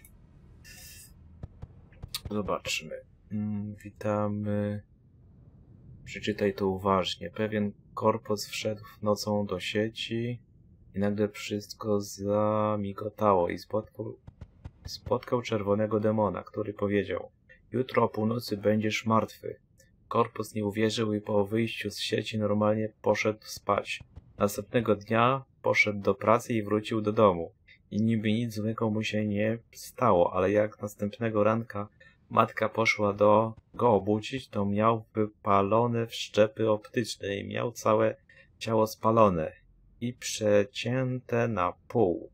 Zobaczmy. Witamy. Przeczytaj to uważnie. Pewien korpus wszedł nocą do sieci i nagle wszystko zamigotało i spotkał czerwonego demona, który powiedział: jutro o północy będziesz martwy. Korpus nie uwierzył i po wyjściu z sieci normalnie poszedł spać. Następnego dnia poszedł do pracy i wrócił do domu. I niby nic złego mu się nie stało, ale jak następnego ranka matka poszła go obudzić, to miał wypalone wszczepy optyczne i miał całe ciało spalone i przecięte na pół.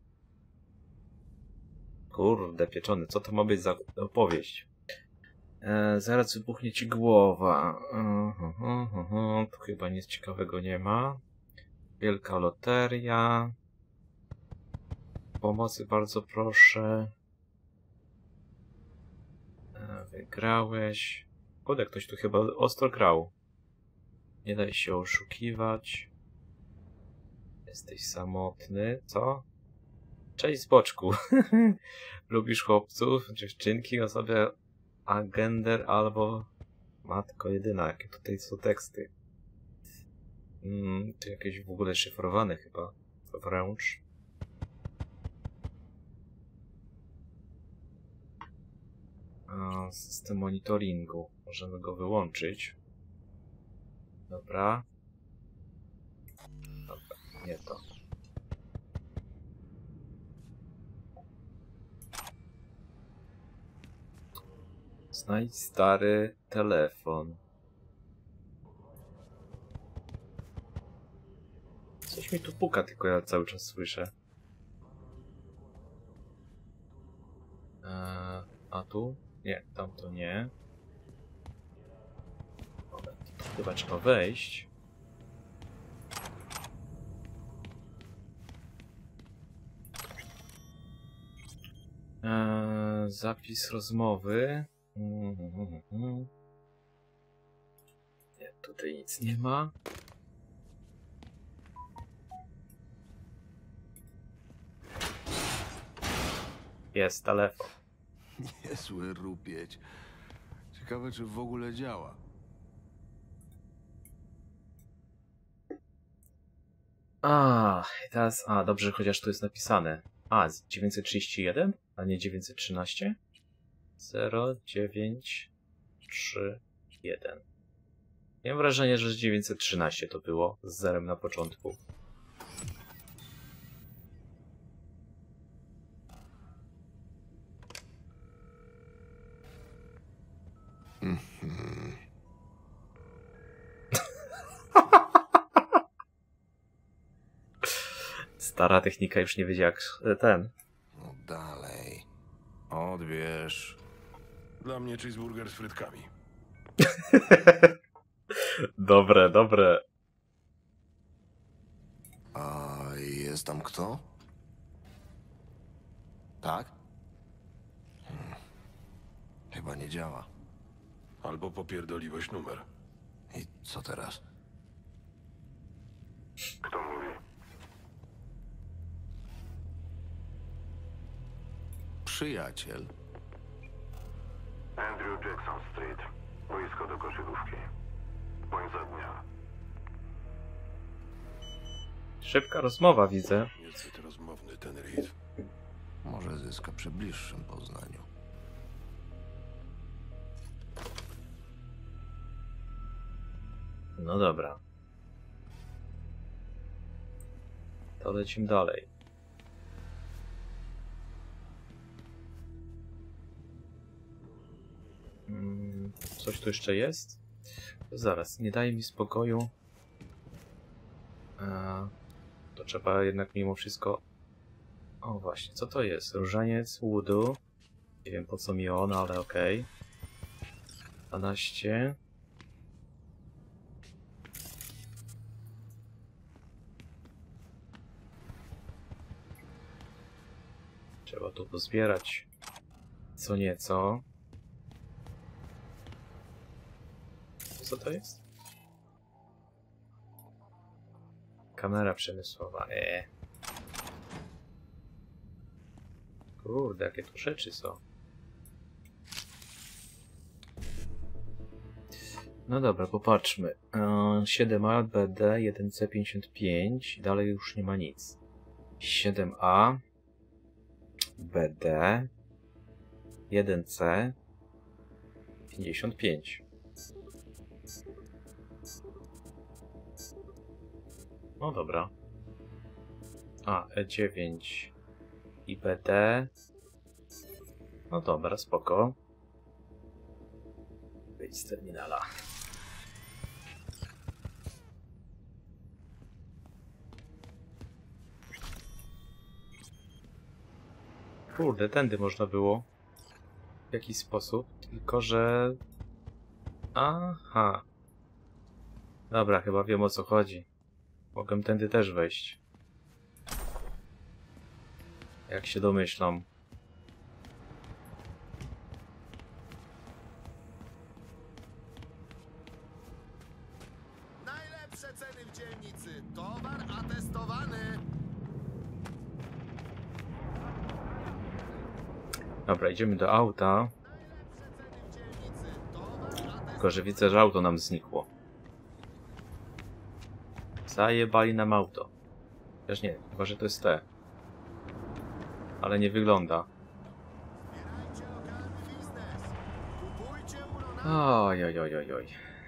Kurde pieczony, co to ma być za opowieść? Zaraz wybuchnie ci głowa. Tu chyba nic ciekawego nie ma. Wielka loteria. Pomocy bardzo proszę. Wygrałeś. Kurde, ktoś tu chyba ostro grał. Nie daj się oszukiwać. Jesteś samotny, co? Cześć z boczku. Lubisz chłopców, dziewczynki, osobę agender albo matko jedyna. Jakie tutaj są teksty. To jakieś w ogóle szyfrowane chyba. Wręcz. System monitoringu. Możemy go wyłączyć. Dobra. Dobra, nie to. Znajdź stary telefon. Coś mi tu puka, tylko ja cały czas słyszę. A tu? Nie, tam to nie. Moment, tu chyba trzeba wejść. Zapis rozmowy. Nie, tutaj nic nie ma. Jest telefon. Niezły rupieć. Ciekawe, czy w ogóle działa. Teraz... dobrze, chociaż tu jest napisane. 931? A nie 913? 0931. Mam wrażenie, że 913 to było z zerem na początku. Stara technika już nie wiedzie jak ten. No dalej. Odbierz. Dla mnie cheeseburger z frytkami. Dobre, dobre. A jest tam kto? Tak? Chyba nie działa. Albo popierdoliłeś numer. I co teraz? Kto mówi? Przyjaciel. Andrew Jackson Street. Boisko do koszykówki. Bądź za dnia. Szybka rozmowa, widzę. Niezbyt rozmowny ten Reed. Może zyska przy bliższym poznaniu. No dobra. To lecimy dalej. Coś tu jeszcze jest? To zaraz, nie daje mi spokoju. To trzeba jednak mimo wszystko... O właśnie, co to jest? Różaniec łudu. Nie wiem po co mi on, ale okej. 12. Trzeba tu pozbierać co nieco. Co to jest? Kamera przemysłowa. Kurde, jakie tu rzeczy są. No dobra, popatrzmy. 7A, BD, 1C55. Dalej już nie ma nic. 7A, BD, 1C, 55. No dobra. E9 i BD. No dobra, spoko. Wyjdź z terminala. Kurde, tędy można było. W jakiś sposób, tylko że... Aha. Dobra, chyba wiem o co chodzi. Mogę tędy też wejść. Jak się domyślam. Najlepsze ceny w dzielnicy. Towar atestowany. Dobra, idziemy do auta. Tylko, że widzę, że auto nam znikło. Zajebali nam auto. Też nie, chyba że to jest te. Ale nie wygląda. Oj, oj, oj, oj, oj.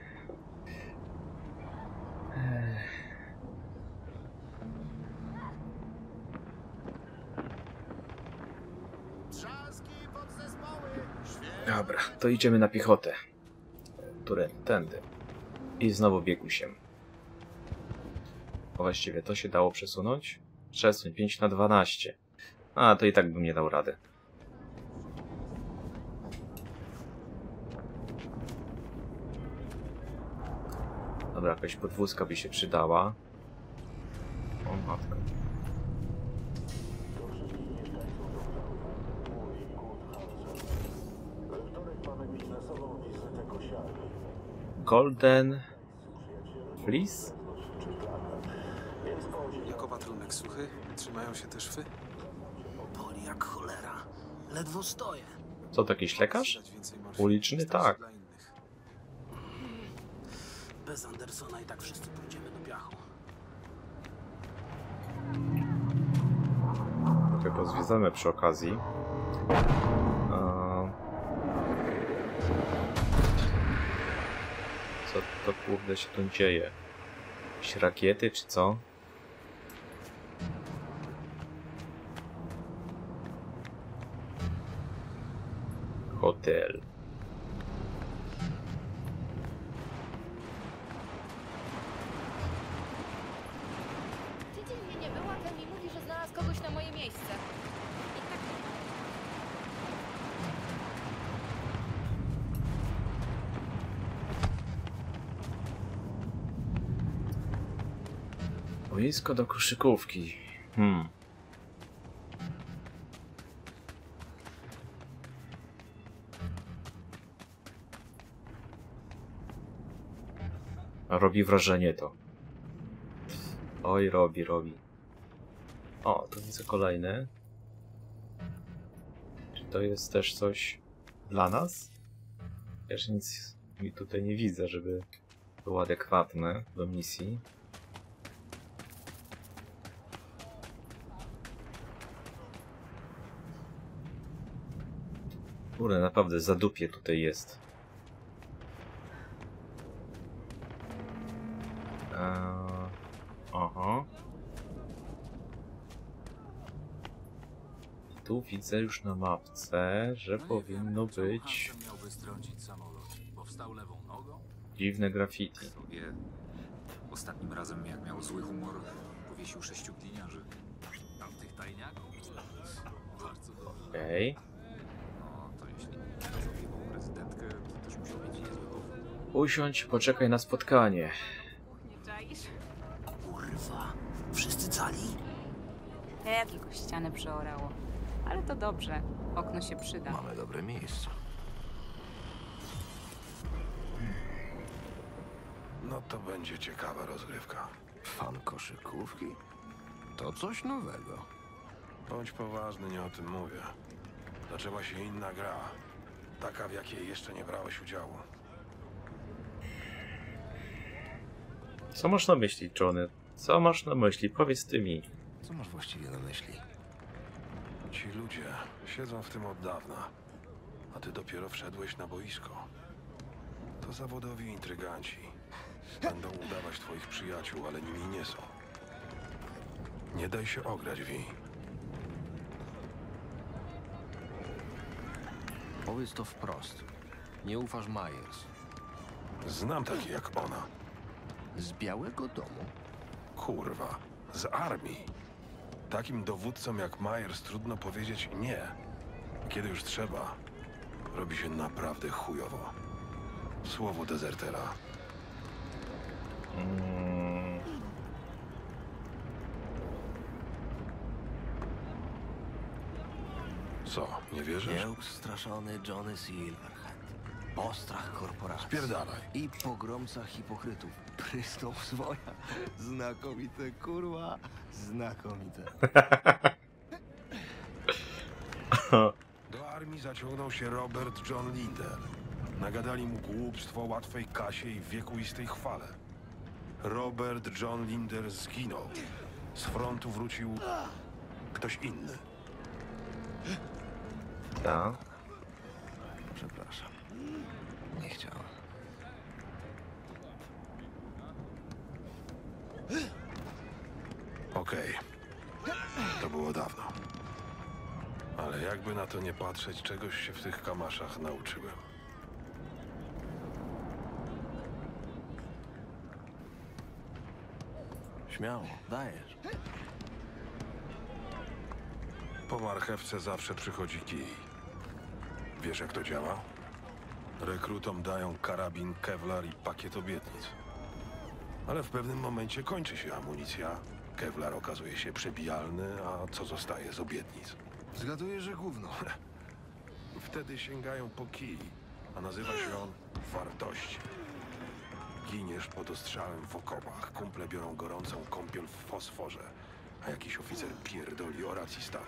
Dobra, to idziemy na piechotę. Tędy. I znowu biegusiem. Właściwie to się dało przesunąć? Przesuń 5 na 12. A, to i tak bym nie dał rady. Dobra, jakaś podwózka by się przydała. O matko. Golden Fleece? Jak opatrunek suchy? Trzymają się te szwy? Boli jak cholera. Ledwo stoję. Co, to jakiś lekarz? Uliczny? Tak. Bez Andersona i tak wszyscy pójdziemy do piachu. Tylko zwiedzamy przy okazji. Co to kurde się tu dzieje? Jakieś rakiety czy co? Hotel. Tydzień mnie nie było, a ten mi mówi, że znalazł kogoś na moje miejsce. I tak... Boisko do koszykówki. Robi wrażenie to. Oj, robi. O, to widzę kolejne. Czy to jest też coś dla nas? Jeszcze nic mi tutaj nie widzę, żeby było adekwatne do misji. Kurde, naprawdę zadupie tutaj jest. Aha. Tu widzę już na mapce, że powinno być Miałby strącić samolot. Powstał lewą nogą? dziwne graffiti. Sobie ostatnim razem, jak miał zły humor, powiesił 6 gliniarzy. Tamtych tajniaków? Bardzo dobrze. Okej. No, to jeśli zabiegł prezydentkę, to też musiał mieć niezły powód. Usiądź, poczekaj na spotkanie. Nie czaisz? Kurwa. Wszyscy cali? Nie, tylko ścianę przeorało. Ale to dobrze. Okno się przyda. Mamy dobre miejsce. No to będzie ciekawa rozgrywka. Fan koszykówki? To coś nowego. Bądź poważny, nie o tym mówię. Zaczęła się inna gra. Taka, w jakiej jeszcze nie brałeś udziału. Co masz na myśli, Johnny? Co masz na myśli? Powiedz ty mi. Co masz właściwie na myśli? Ci ludzie siedzą w tym od dawna, a ty dopiero wszedłeś na boisko. To zawodowi intryganci. Będą udawać twoich przyjaciół, ale nimi nie są. Nie daj się ograć, Vi. Powiedz to wprost. Nie ufasz Myers. Znam takie jak ona. Z Białego Domu? Kurwa, z armii. Takim dowódcom jak Myers trudno powiedzieć nie. Kiedy już trzeba, robi się naprawdę chujowo. Słowo dezertera. Co, nie wierzysz? Nieustraszony Johnny Silverhand. Postrach korporacji. Spierdalaj. I pogromca hipokrytów. Prysnął swoja. Znakomite, kurwa. Znakomite. Do armii zaciągnął się Robert John Linder. Nagadali mu głupstwo, łatwej kasie i wiekuistej chwale. Robert John Linder zginął. Z frontu wrócił ktoś inny. Tak. Przepraszam. Nie chciałem. Okej. To było dawno. Ale jakby na to nie patrzeć, czegoś się w tych kamaszach nauczyłem. Śmiało, dajesz. Po marchewce zawsze przychodzi kij. Wiesz, jak to działa? Rekrutom dają karabin, kevlar i pakiet obietnic. Ale w pewnym momencie kończy się amunicja. Kevlar okazuje się przebijalny, a co zostaje z obietnic? Zgaduję, że gówno. Wtedy sięgają po kij, a nazywa się on wartości. Giniesz pod ostrzałem w okopach, kumple biorą gorącą kąpiel w fosforze, a jakiś oficer pierdoli o racji stanu.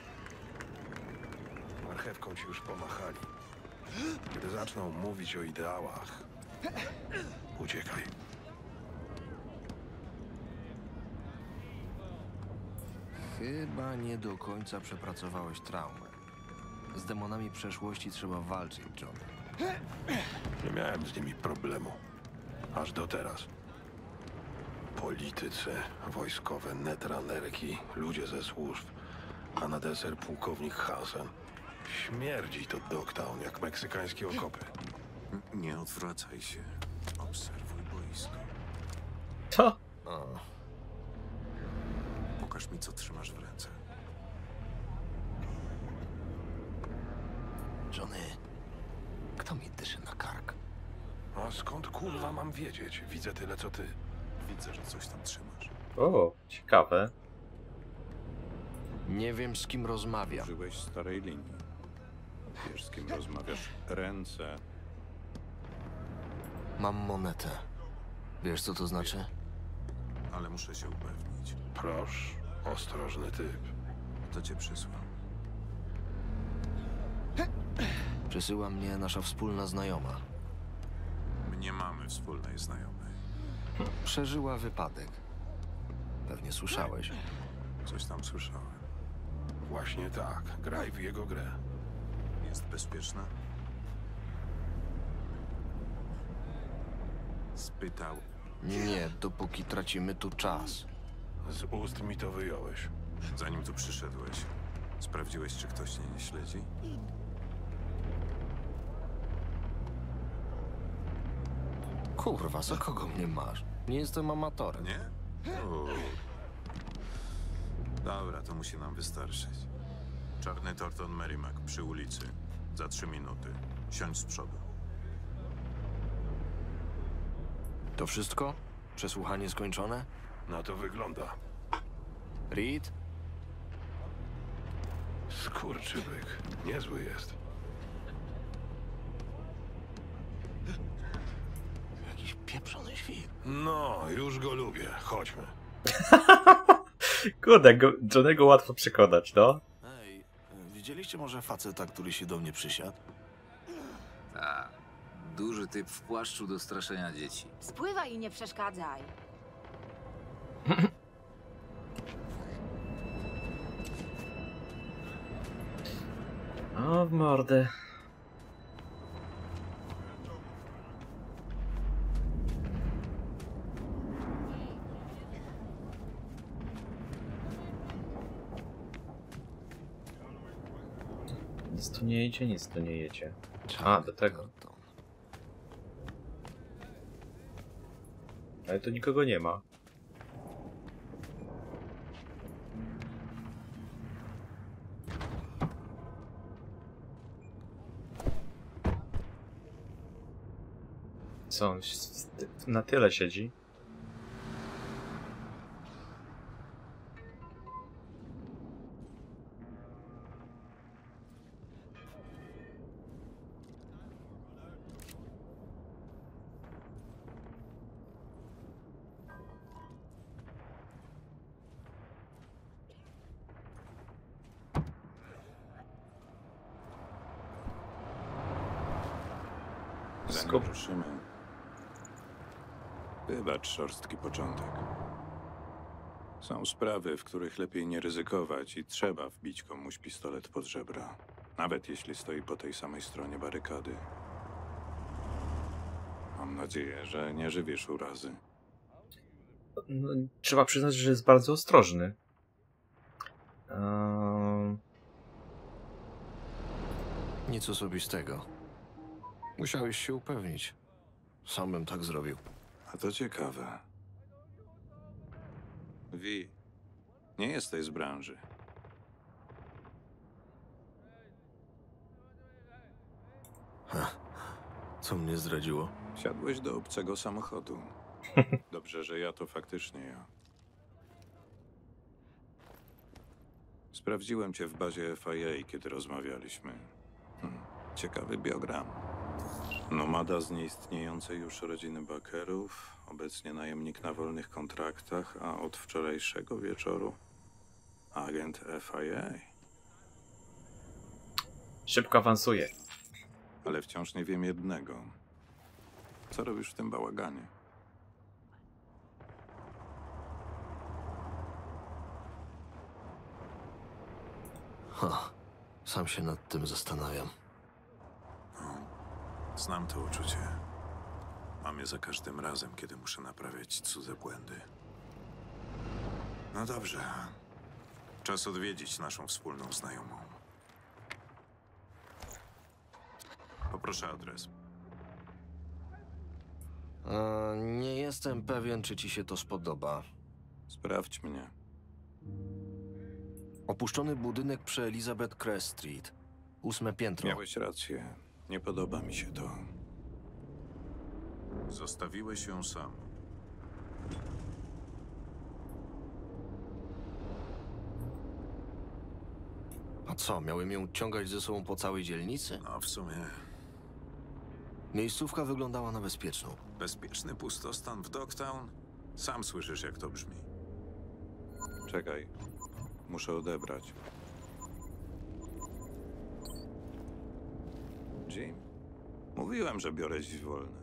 Marchewką ci już pomachali. Kiedy zaczną mówić o ideałach, uciekaj. Chyba nie do końca przepracowałeś traumę. Z demonami przeszłości trzeba walczyć, John. Nie miałem z nimi problemu. Aż do teraz. Politycy, wojskowe netranerki, ludzie ze służb, a na deser pułkownik Hansen. Śmierdzi to Dogtown jak meksykańskie okopy. Nie odwracaj się. Obserwuj boisko. Co? Pokaż mi, co trzymasz w ręce. Johnny, kto mi dyszy na kark? A skąd kurwa mam wiedzieć? Widzę tyle, co ty. Widzę, że coś tam trzymasz. O, ciekawe. Nie wiem, z kim rozmawiam. Użyłeś starej linii. Wiesz, z kim rozmawiasz. Ręce. Mam monetę. Wiesz, co to znaczy? Ale muszę się upewnić. Proszę, ostrożny typ. Kto cię przysłał? Przysyła mnie nasza wspólna znajoma. My nie mamy wspólnej znajomej. Przeżyła wypadek. Pewnie słyszałeś. Coś tam słyszałem. Właśnie tak. Graj w jego grę. Jest bezpieczna? Spytał. Nie, dopóki tracimy tu czas. Z ust mi to wyjąłeś. Zanim tu przyszedłeś, sprawdziłeś, czy ktoś mnie nie śledzi? Kurwa, za kogo mnie masz? Nie jestem amatorem. Nie? O. Dobra, to musi nam wystarczyć. Czarny Thornton Merrimack przy ulicy. Za 3 minuty. Siądź z przodu. To wszystko? Przesłuchanie skończone? Na to wygląda. Reed? Skurczybyk. Niezły jest. Jakiś pieprzony świr. No, już go lubię. Chodźmy. Kurde, Johnego łatwo przekonać, no. Ej, widzieliście może faceta, który się do mnie przysiadł? Tak. Duży typ w płaszczu do straszenia dzieci. Spływaj i nie przeszkadzaj. O, w mordę. Nic tu nie jedzie, nic tu nie jedzie. A, do tego. Ale tu nikogo nie ma. Co on na tyle siedzi? Zanim ruszymy, Wybacz szorstki początek. Są sprawy, w których lepiej nie ryzykować i trzeba wbić komuś pistolet pod żebra. Nawet jeśli stoi po tej samej stronie barykady. Mam nadzieję, że nie żywisz urazy. No, trzeba przyznać, że jest bardzo ostrożny. Nic osobistego. Musiałeś się upewnić. Sam bym tak zrobił. A to ciekawe. Wi, nie jesteś z branży. Co mnie zdradziło? Wsiadłeś do obcego samochodu. Dobrze, że ja to faktycznie ja. Sprawdziłem cię w bazie FIA, kiedy rozmawialiśmy. Ciekawy biogram. Nomada z nieistniejącej już rodziny Bakerów, obecnie najemnik na wolnych kontraktach, a od wczorajszego wieczoru agent FIA. Szybko awansuje. Ale wciąż nie wiem jednego. Co robisz w tym bałaganie? Sam się nad tym zastanawiam. Znam to uczucie. Mam je za każdym razem, kiedy muszę naprawiać cudze błędy. No dobrze. Czas odwiedzić naszą wspólną znajomą. Poproszę adres. Nie jestem pewien, czy ci się to spodoba. Sprawdź mnie. Opuszczony budynek przy Elizabeth Crest Street. 8. piętro. Miałeś rację. Nie podoba mi się to. Zostawiłeś ją sam. A co, miałem ją ciągać ze sobą po całej dzielnicy? No, w sumie Miejscówka wyglądała na bezpieczną. bezpieczny pustostan w Dogtown? Sam słyszysz, jak to brzmi. Czekaj. Muszę odebrać. Jim? Mówiłem, że biorę dziś wolny.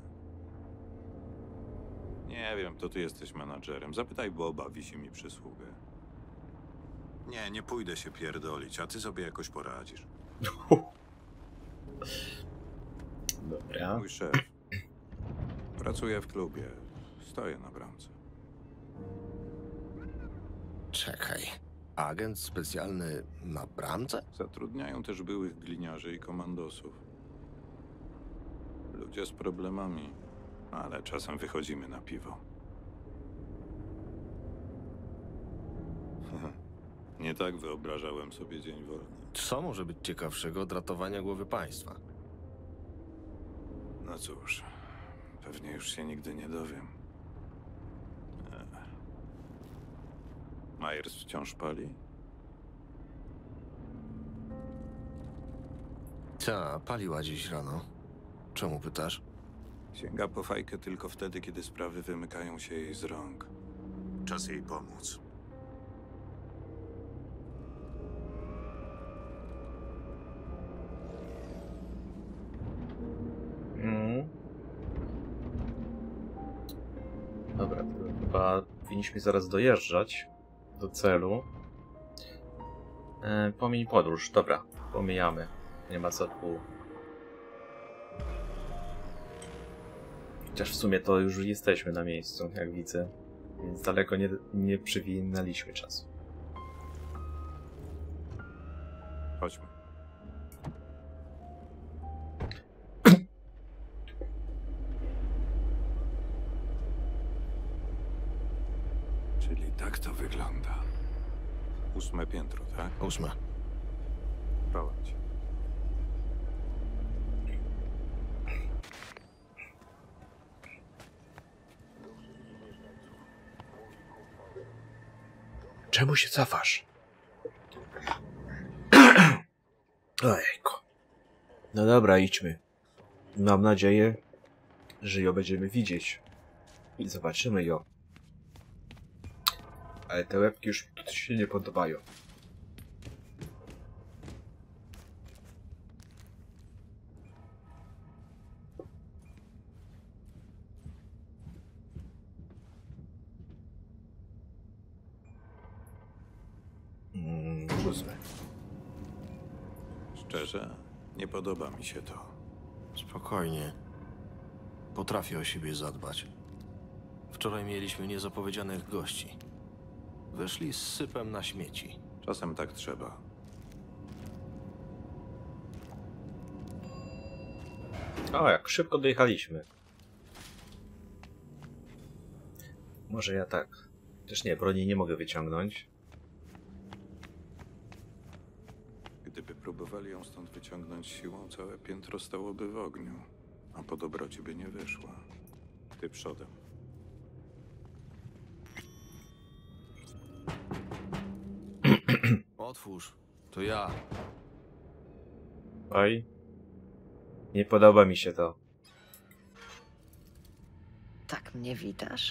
Nie wiem, to ty jesteś menadżerem. Zapytaj Boba, wisi mi przysługę. Nie, nie pójdę się pierdolić, a ty sobie jakoś poradzisz. Dobra. Mój szef. Pracuję w klubie. Stoję na bramce. Czekaj. Agent specjalny na bramce? Zatrudniają też byłych gliniarzy i komandosów. Ludzie z problemami, ale czasem wychodzimy na piwo. Nie tak wyobrażałem sobie dzień wolny. Co może być ciekawszego od ratowania głowy państwa? No cóż, pewnie już się nigdy nie dowiem. Myers wciąż pali? Ta, paliła dziś rano. Czemu pytasz? Sięga po fajkę tylko wtedy, kiedy sprawy wymykają się jej z rąk. Czas jej pomóc. Dobra, to chyba powinniśmy zaraz dojeżdżać do celu. Pomiń podróż, dobra, pomijamy. Nie ma co tu. Chociaż w sumie to już jesteśmy na miejscu, jak widzę. Więc daleko nie przywinęliśmy czasu. Chodźmy. Czyli tak to wygląda. 8. piętro, tak? 8. Prowadź. Czemu się cofasz? Ojejku. No dobra, idźmy. Mam nadzieję, że ją będziemy widzieć. I zobaczymy ją. Ale te łebki już mi się nie podobają. rozumiem. Szczerze, nie podoba mi się to. Spokojnie. Potrafię o siebie zadbać. Wczoraj mieliśmy niezapowiedzianych gości. Weszli z sypem na śmieci. Czasem tak trzeba. O, jak szybko dojechaliśmy. Może ja tak. Też nie, broni nie mogę wyciągnąć. Gdyby próbowali ją stąd wyciągnąć siłą, całe piętro stałoby w ogniu, a po dobroci by nie wyszła. Ty przodem. Otwórz, to ja. Oj. Nie podoba mi się to. Tak mnie witasz?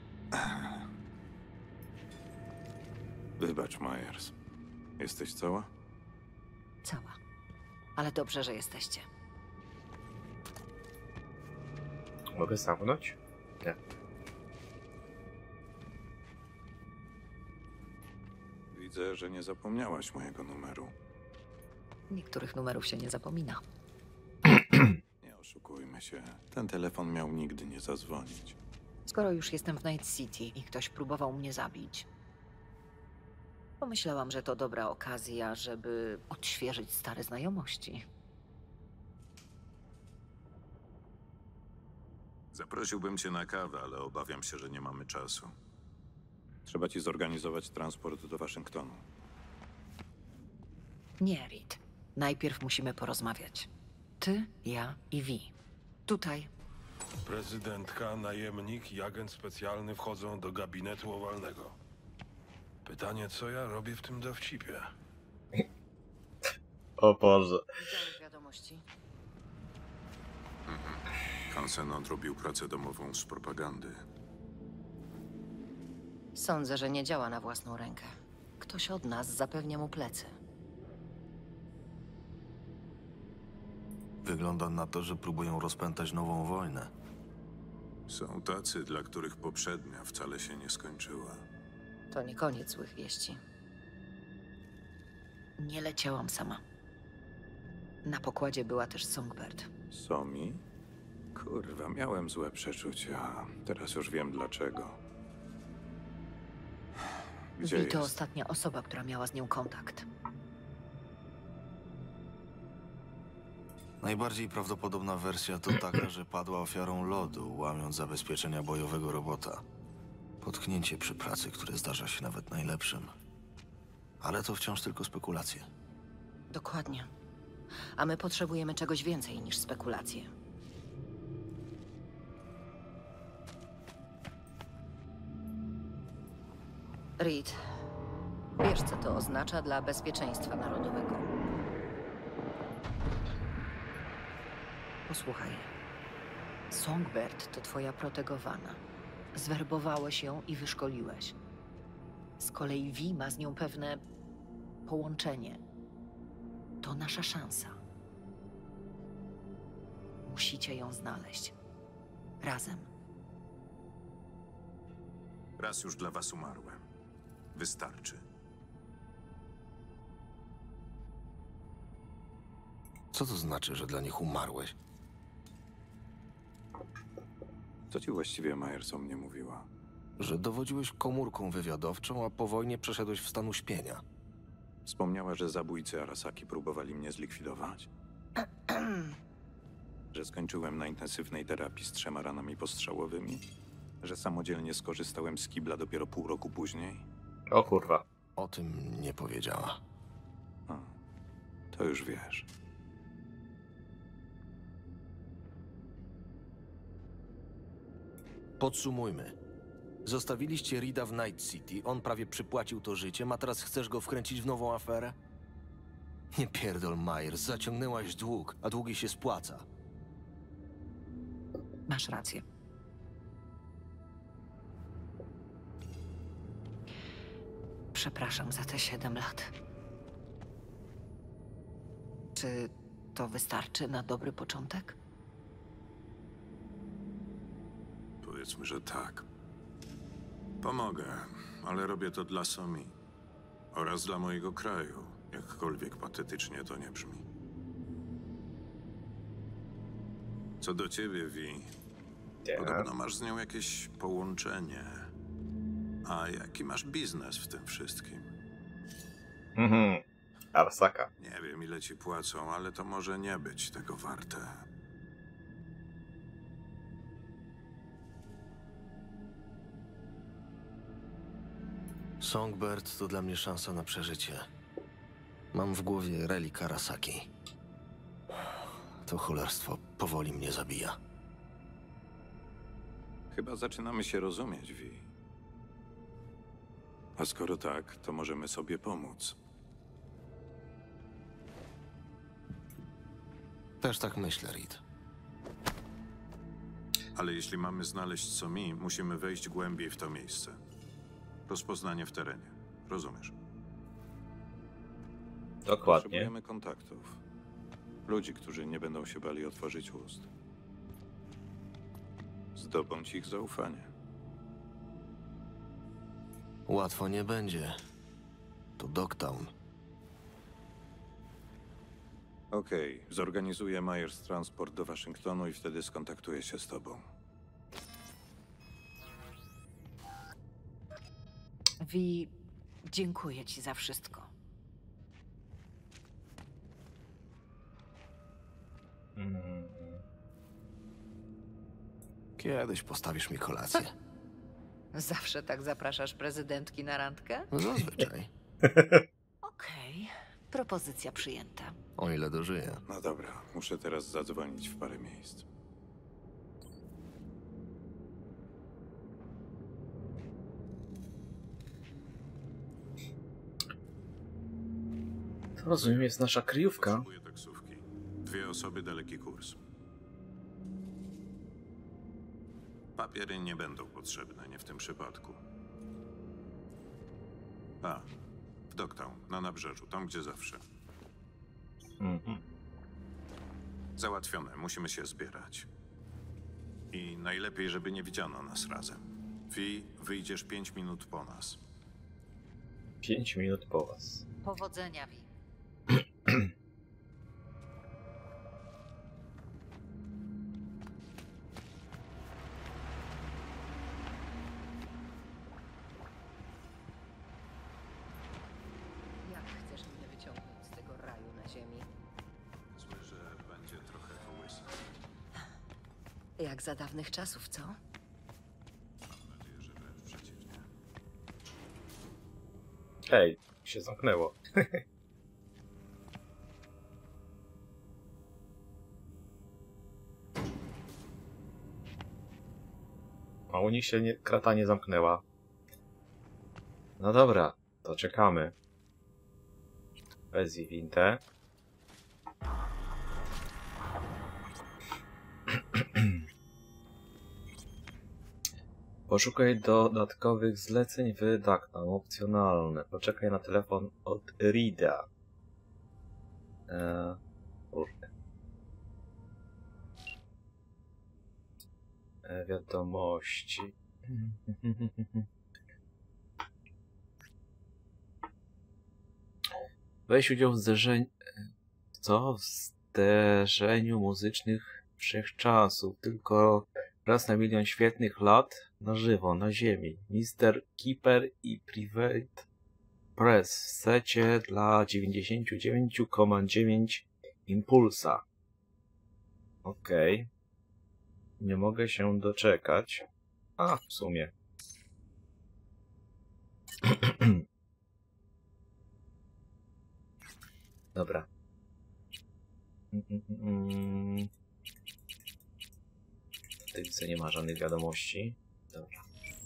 Wybacz, Myers. Jesteś cała? Cała. Ale dobrze, że jesteście. Mogę zamknąć? Nie. Widzę, że nie zapomniałaś mojego numeru. Niektórych numerów się nie zapomina. Nie oszukujmy się. Ten telefon miał nigdy nie zadzwonić. Skoro już jestem w Night City i ktoś próbował mnie zabić, pomyślałam, że to dobra okazja, żeby odświeżyć stare znajomości. Zaprosiłbym cię na kawę, ale obawiam się, że nie mamy czasu. Trzeba ci zorganizować transport do Waszyngtonu. Nie, Reed. Najpierw musimy porozmawiać. Ty, ja i Vi. Tutaj. Prezydentka, najemnik i agent specjalny wchodzą do gabinetu owalnego. Pytanie, co ja robię w tym dowcipie? O Boże. Widziałeś wiadomości? Hansen odrobił pracę domową z propagandy. Sądzę, że nie działa na własną rękę. Ktoś od nas zapewnia mu plecy. Wygląda na to, że próbują rozpętać nową wojnę. Są tacy, dla których poprzednia wcale się nie skończyła. To nie koniec złych wieści. Nie leciałam sama. Na pokładzie była też Songbird. Somi? Kurwa, miałem złe przeczucia. Teraz już wiem dlaczego. Gdzie Vi to jest? ostatnia osoba, która miała z nią kontakt. Najbardziej prawdopodobna wersja to taka, że padła ofiarą lodu, łamiąc zabezpieczenia bojowego robota. Potknięcie przy pracy, które zdarza się nawet najlepszym. Ale to wciąż tylko spekulacje. Dokładnie. A my potrzebujemy czegoś więcej niż spekulacje. Reed, wiesz, co to oznacza dla bezpieczeństwa narodowego. Posłuchaj. Songbird to twoja protegowana. Zwerbowałeś ją i wyszkoliłeś. Z kolei Vi ma z nią pewne połączenie. To nasza szansa. Musicie ją znaleźć. Razem. Raz już dla was umarłem. Wystarczy. Co to znaczy, że dla nich umarłeś? Co ci właściwie Myers o mnie mówiła? Że dowodziłeś komórką wywiadowczą, a po wojnie przeszedłeś w stan uśpienia. Wspomniała, że zabójcy Arasaki próbowali mnie zlikwidować. Że skończyłem na intensywnej terapii z 3 ranami postrzałowymi. Że samodzielnie skorzystałem z kibla dopiero pół roku później. O kurwa. O tym nie powiedziała. To już wiesz. Podsumujmy. Zostawiliście Reeda w Night City, on prawie przypłacił to życiem, a teraz chcesz go wkręcić w nową aferę? Nie pierdol, Myers, zaciągnęłaś dług, a długi się spłaca. Masz rację. Przepraszam za te 7 lat. Czy to wystarczy na dobry początek? Powiedzmy, że tak. Pomogę, ale robię to dla Somi oraz dla mojego kraju. jakkolwiek patetycznie to nie brzmi. Co do ciebie, Vi, podobno masz z nią jakieś połączenie. A jaki masz biznes w tym wszystkim? Arasaka. Nie wiem, ile ci płacą, ale to może nie być tego warte. Songbird to dla mnie szansa na przeżycie. Mam w głowie relik Arasaki. To cholerstwo powoli mnie zabija. Chyba zaczynamy się rozumieć, Vi. A skoro tak, to możemy sobie pomóc. Też tak myślę, Reed. Ale jeśli mamy znaleźć co mi, musimy wejść głębiej w to miejsce. Rozpoznanie w terenie. Rozumiesz? Dokładnie. Potrzebujemy kontaktów. Ludzi, którzy nie będą się bali otworzyć ust. Zdobądź ich zaufanie. Łatwo nie będzie. To Dogtown. Okej, zorganizuję Myers transport do Waszyngtonu i wtedy skontaktuję się z tobą. Vi, dziękuję ci za wszystko. Kiedyś postawisz mi kolację. Zawsze tak zapraszasz prezydentki na randkę? Zazwyczaj. Okej, propozycja przyjęta. O ile dożyję. No dobra, muszę teraz zadzwonić w parę miejsc. To rozumiem, jest nasza kryjówka. Potrzebuję taksówki. 2 osoby, daleki kurs. Papiery nie będą potrzebne, nie w tym przypadku. A, w Dogtown, na nabrzeżu, tam gdzie zawsze. Załatwione, musimy się zbierać. I najlepiej, żeby nie widziano nas razem. Vi, wyjdziesz 5 minut po nas. 5 minut po was. Powodzenia, Vi. Jak chcesz mnie wyciągnąć z tego raju na ziemi? Zły, że będzie trochę kołysy. Jak za dawnych czasów, co? Mam nadzieję, że wręcz przeciwnie. Hej, się zamknęło. A u nich się krata nie zamknęła. No dobra, to czekamy. Wezwij wintę. Poszukaj dodatkowych zleceń w Dogtown, opcjonalne. Poczekaj na telefon od Reeda. Kurde. Wiadomości. Weź udział w zderzeniu... Co? W zderzeniu muzycznych wszechczasów. Tylko raz na 1 milion świetnych lat na żywo, na ziemi. Mr. Keeper i Private Press w secie dla 99,9 Impulsa. Okej. Nie mogę się doczekać. A, w sumie. Dobra. W tej widzę nie ma żadnych wiadomości. Dobra.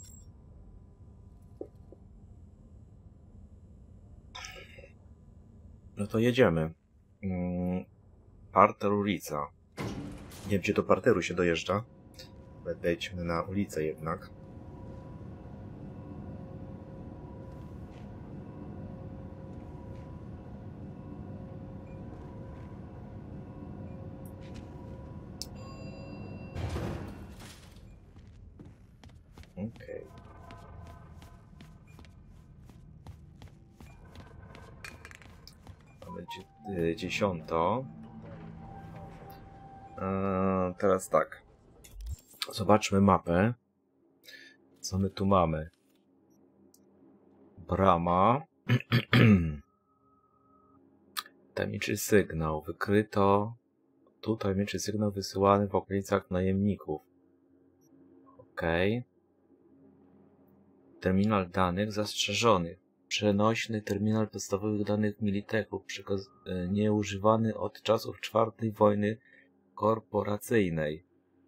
No to jedziemy. Parter ulica. Nie wiem, gdzie do parteru się dojeżdża. Wejdźmy na ulicę jednak. Okej. 10. Teraz tak. Zobaczmy mapę. Co my tu mamy? Brama. Tajemniczy sygnał. Wykryto. Tu tajemniczy sygnał wysyłany w okolicach najemników. Okej. Terminal danych zastrzeżony. Przenośny terminal podstawowych danych Militechu. Nieużywany od czasów IV wojny korporacyjnej.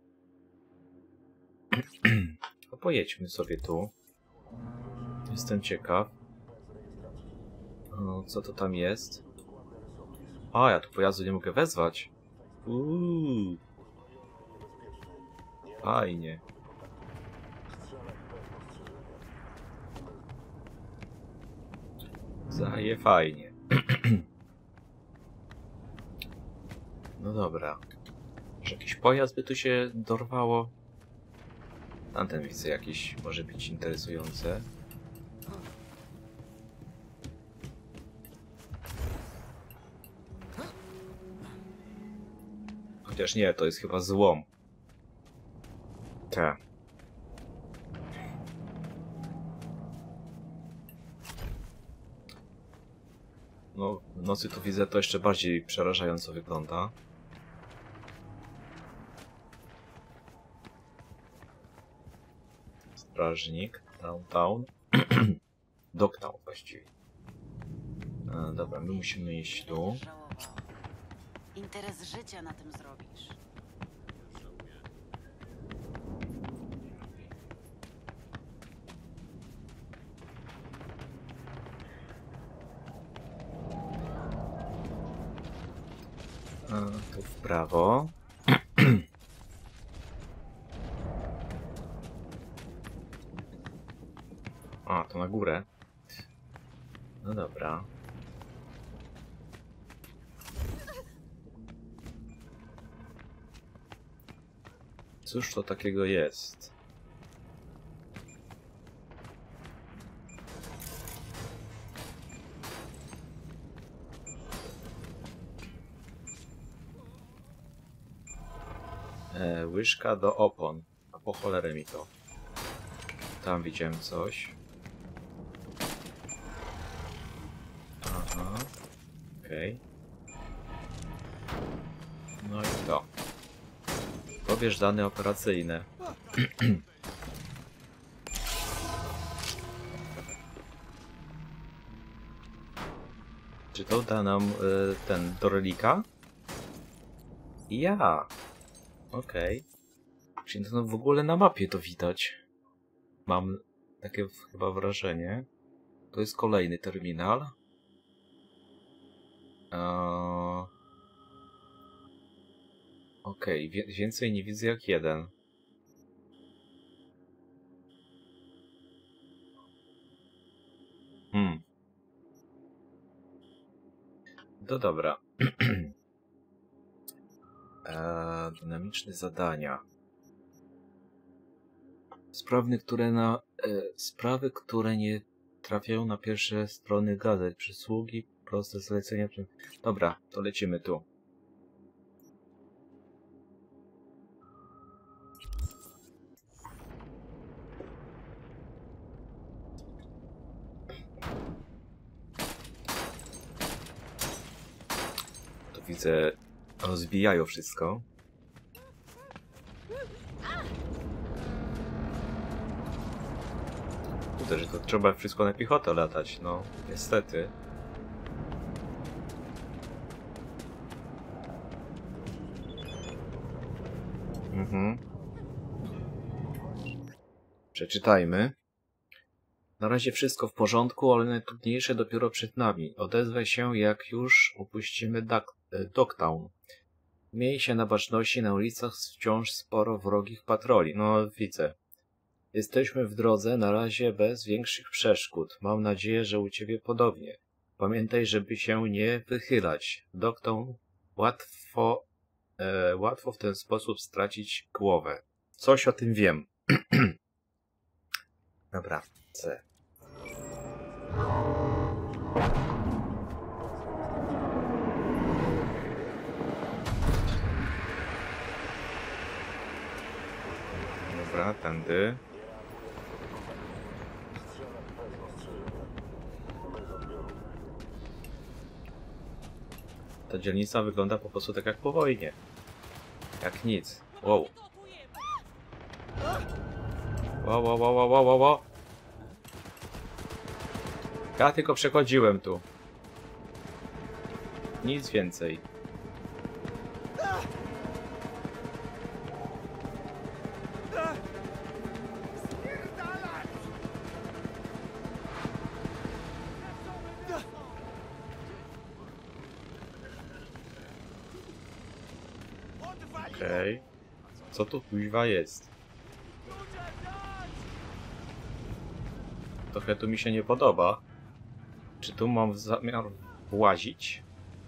No pojedźmy sobie tu. Jestem ciekaw. O, co to tam jest? A, ja tu pojazdu nie mogę wezwać. Fajnie. Zaje fajnie. No dobra. Może jakiś pojazd by tu się dorwało? Tamten widzę jakiś może być interesujący. Chociaż nie, to jest chyba złom. Tak. No, w nocy tu widzę, to jeszcze bardziej przerażająco wygląda. Strażnik, downtown. Dogtown właściwie. Dobra, my musimy iść tu. Interes życia na tym zrobisz. Tu w prawo. A, to na górę. No dobra. Cóż to takiego jest? Łyżka do opon. A po cholerę mi to. Tam widziałem coś. Aha. Okej. No i to. Pobierz dane operacyjne. Czy to da nam ten do relika? Ja. Okej. Czyli to w ogóle na mapie to widać. Mam takie chyba wrażenie. To jest kolejny terminal. Okej, więcej nie widzę jak jeden. No dobra. Dynamiczne zadania. Sprawy, które nie trafiają na pierwsze strony gazet. Przysługi, proste zlecenia. Dobra, to lecimy tu. Tu widzę, rozbijają wszystko. Kurde, że to trzeba wszystko na piechotę latać, no niestety. Przeczytajmy. Na razie wszystko w porządku, ale najtrudniejsze dopiero przed nami. Odezwę się, jak już opuścimy Dogtown. Miej się na baczności, na ulicach wciąż sporo wrogich patroli. No, widzę. Jesteśmy w drodze, na razie bez większych przeszkód. Mam nadzieję, że u ciebie podobnie. Pamiętaj, żeby się nie wychylać. Dogtown łatwo w ten sposób stracić głowę. Coś o tym wiem. Dobra, C. Dobra, tędy. Ta dzielnica wygląda po prostu tak jak po wojnie. Jak nic. Wow. Wow. Ja tylko przechodziłem tu. Nic więcej. Okej. Co tu kuźwa jest? Trochę tu mi się nie podoba. Czy tu mam zamiar włazić?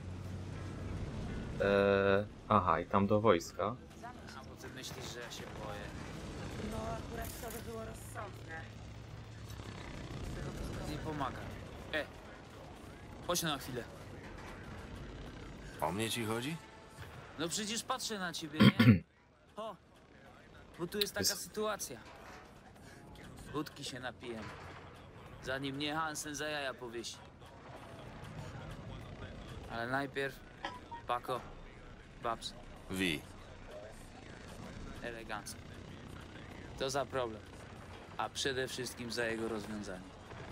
Aha, i tam do wojska. A bo ty myślisz, że ja się boję. No, akurat to by było rozsądne. Nie pomaga. Chodź na chwilę. O mnie ci chodzi? No przecież patrzę na ciebie, nie? O, bo tu jest taka sytuacja. Wódki się napijemy. Zanim mnie Hansen za jaja powiesi. Ale najpierw Paco, Babs. Wi. Elegancko. To za problem. A przede wszystkim za jego rozwiązanie.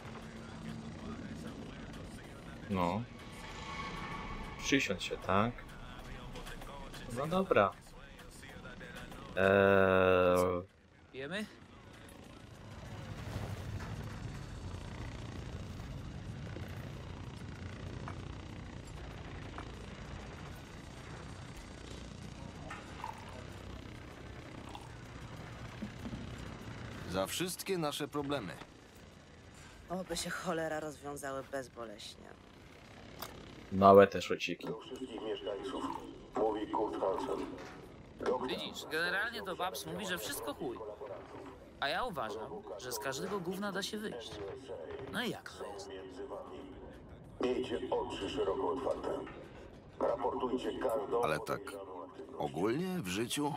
No. Przysiądź się, tak? No dobra. Jemy? Za wszystkie nasze problemy. Oby się cholera rozwiązały bezboleśnie. Małe te szociki. Mówi Kurt Hansen. Widzisz, generalnie to Babs mówi, że wszystko chuj. A ja uważam, że z każdego gówna da się wyjść. No i jak to jest? Miejcie oczy szeroko otwarte. Raportujcie każdą... Ale tak ogólnie w życiu?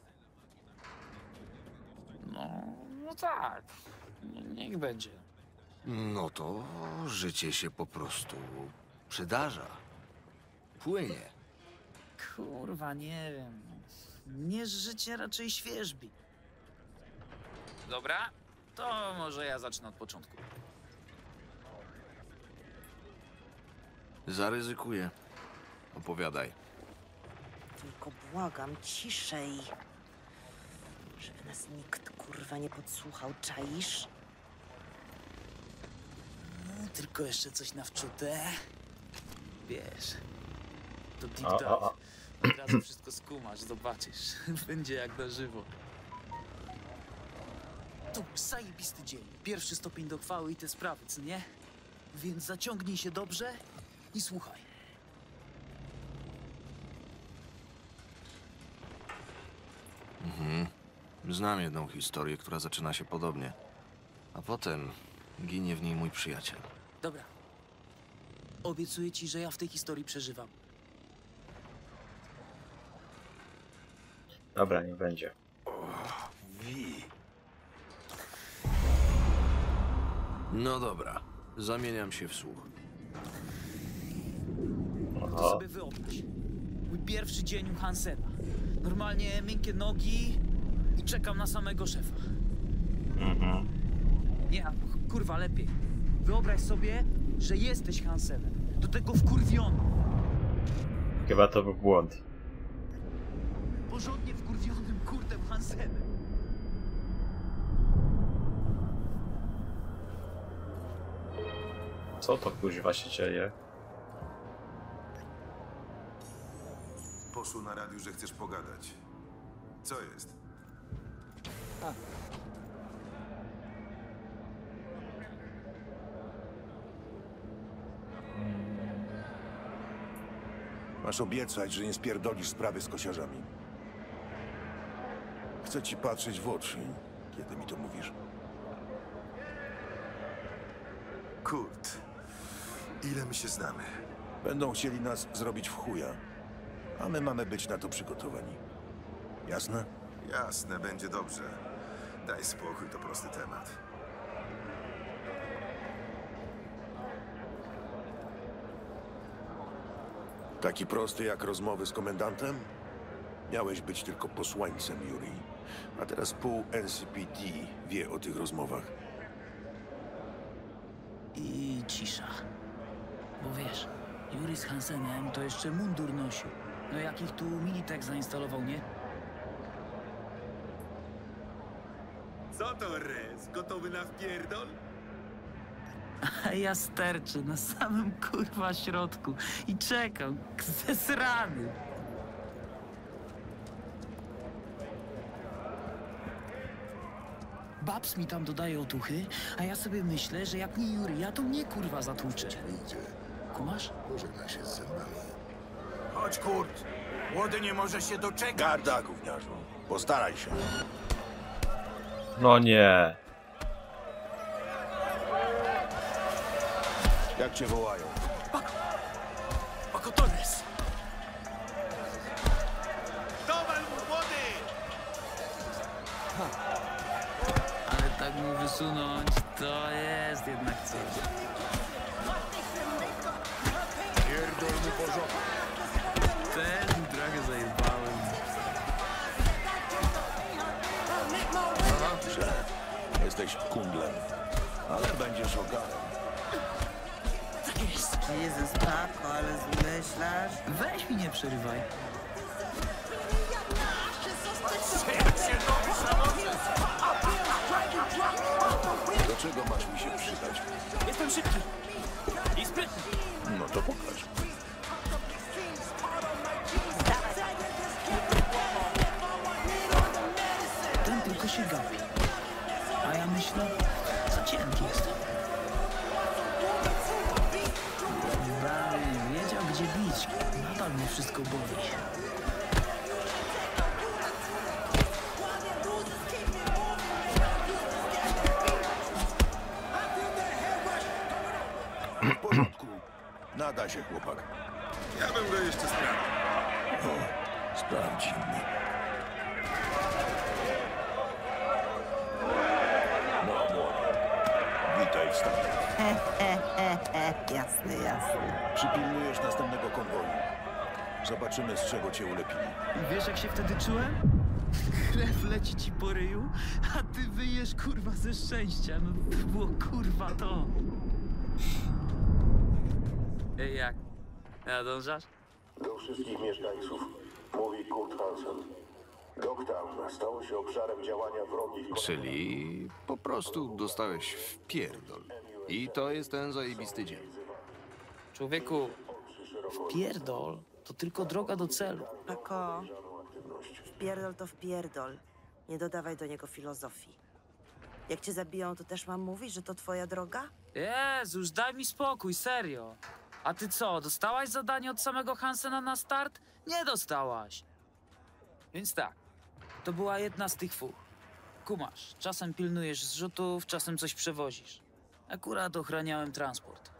No tak. Niech będzie. No to życie się po prostu przydarza. Płynie. Kurwa, nie wiem. Mnie życie raczej świeżbi. Dobra, to może ja zacznę od początku. Zaryzykuję. Opowiadaj. Tylko błagam, ciszej. Żeby nas nikt, kurwa, nie podsłuchał, czaisz? No, tylko jeszcze coś na wczutę. Wiesz, to deep O. dive. Od razu wszystko skumasz, zobaczysz. Będzie jak na żywo. To zajebisty dzień. Pierwszy stopień do chwały i te sprawy, co nie? Więc zaciągnij się dobrze i słuchaj. Znam jedną historię, która zaczyna się podobnie. A potem ginie w niej mój przyjaciel. Dobra. Obiecuję ci, że ja w tej historii przeżywam. Dobra, niech będzie. No dobra, zamieniam się w słuch. To sobie wyobraź. Mój pierwszy dzień u Hansena. Normalnie miękkie nogi i czekam na samego szefa. Nie, kurwa, lepiej. Wyobraź sobie, że jesteś Hansenem. Do tego wkurwiony. Chyba to był błąd. Porządnie wkurwionym kurdem Hansenem. Co to kuźwa się dzieje? Poszło na radiu, że chcesz pogadać. Co jest? Masz obiecać, że nie spierdolisz sprawy z kosiarzami. Chcę ci patrzeć w oczy, kiedy mi to mówisz. Kurt, ile my się znamy? Będą chcieli nas zrobić w chuja, a my mamy być na to przygotowani. Jasne? Jasne, będzie dobrze. Daj spokój, to prosty temat. Taki prosty jak rozmowy z komendantem? Miałeś być tylko posłańcem, Yuri. A teraz pół NCPD wie o tych rozmowach. I cisza. Bo wiesz, Yuri z Hansenem to jeszcze mundur nosił. No jakich tu Militek zainstalował, nie? Co to, Rez? Gotowy na wpierdol? A ja sterczę na samym kurwa środku i czekam, zesrany. Babs mi tam dodaje otuchy, a ja sobie myślę, że jak nie Yuri, ja to mnie kurwa zatłuczę. Kumasz? Pożegnaj się z zębami. Chodź, Kurt. Młody nie może się doczekać. Garda, gówniarzu. Postaraj się. No nie. Jak cię wołają? Paco Torres. Dowal mu, młody! Ale tak mu wysunąć, to jest jednak coś. Pierdol mu porządek. Też mi trochę zajebałem. Dobrze. Jesteś kundlem, ale będziesz ogarem. Jezus, Paco, ale zmyślasz? Weź mi nie przerywaj. Do czego masz mi się przydać? Jestem szybki i sprytny. No to pokaż. Ten tylko się gapi. A ja myślę, za cienki jestem. Dalej, wiedział gdzie bić. Nadal mnie wszystko boli. W porządku. Nada się, chłopak. Ja bym go jeszcze sprawdził. O, sprawdzimy. No, młody. Witaj w stanie. Jasne, jasne. Przypilnujesz następnego konwoju. Zobaczymy, z czego cię ulepili. Wiesz jak się wtedy czułem? Krew leci ci po ryju, a ty wyjesz kurwa ze szczęścia. No to było kurwa to. Ej, jak? Nadążasz? Do wszystkich mieszkańców, mówi Kurt Hansen. Dogtown stało się obszarem działania wrogich... Czyli po prostu dostałeś w pierdol. I to jest ten zajebisty dzień. Człowieku, wpierdol to tylko droga do celu. Paco, wpierdol to wpierdol. Nie dodawaj do niego filozofii. Jak cię zabiją, to też mam mówić, że to twoja droga? Jezu, już daj mi spokój, serio. A ty co, dostałaś zadanie od samego Hansena na start? Nie dostałaś. Więc tak, to była jedna z tych fuch. Kumasz, czasem pilnujesz zrzutów, czasem coś przewozisz. Akurat ochraniałem transport.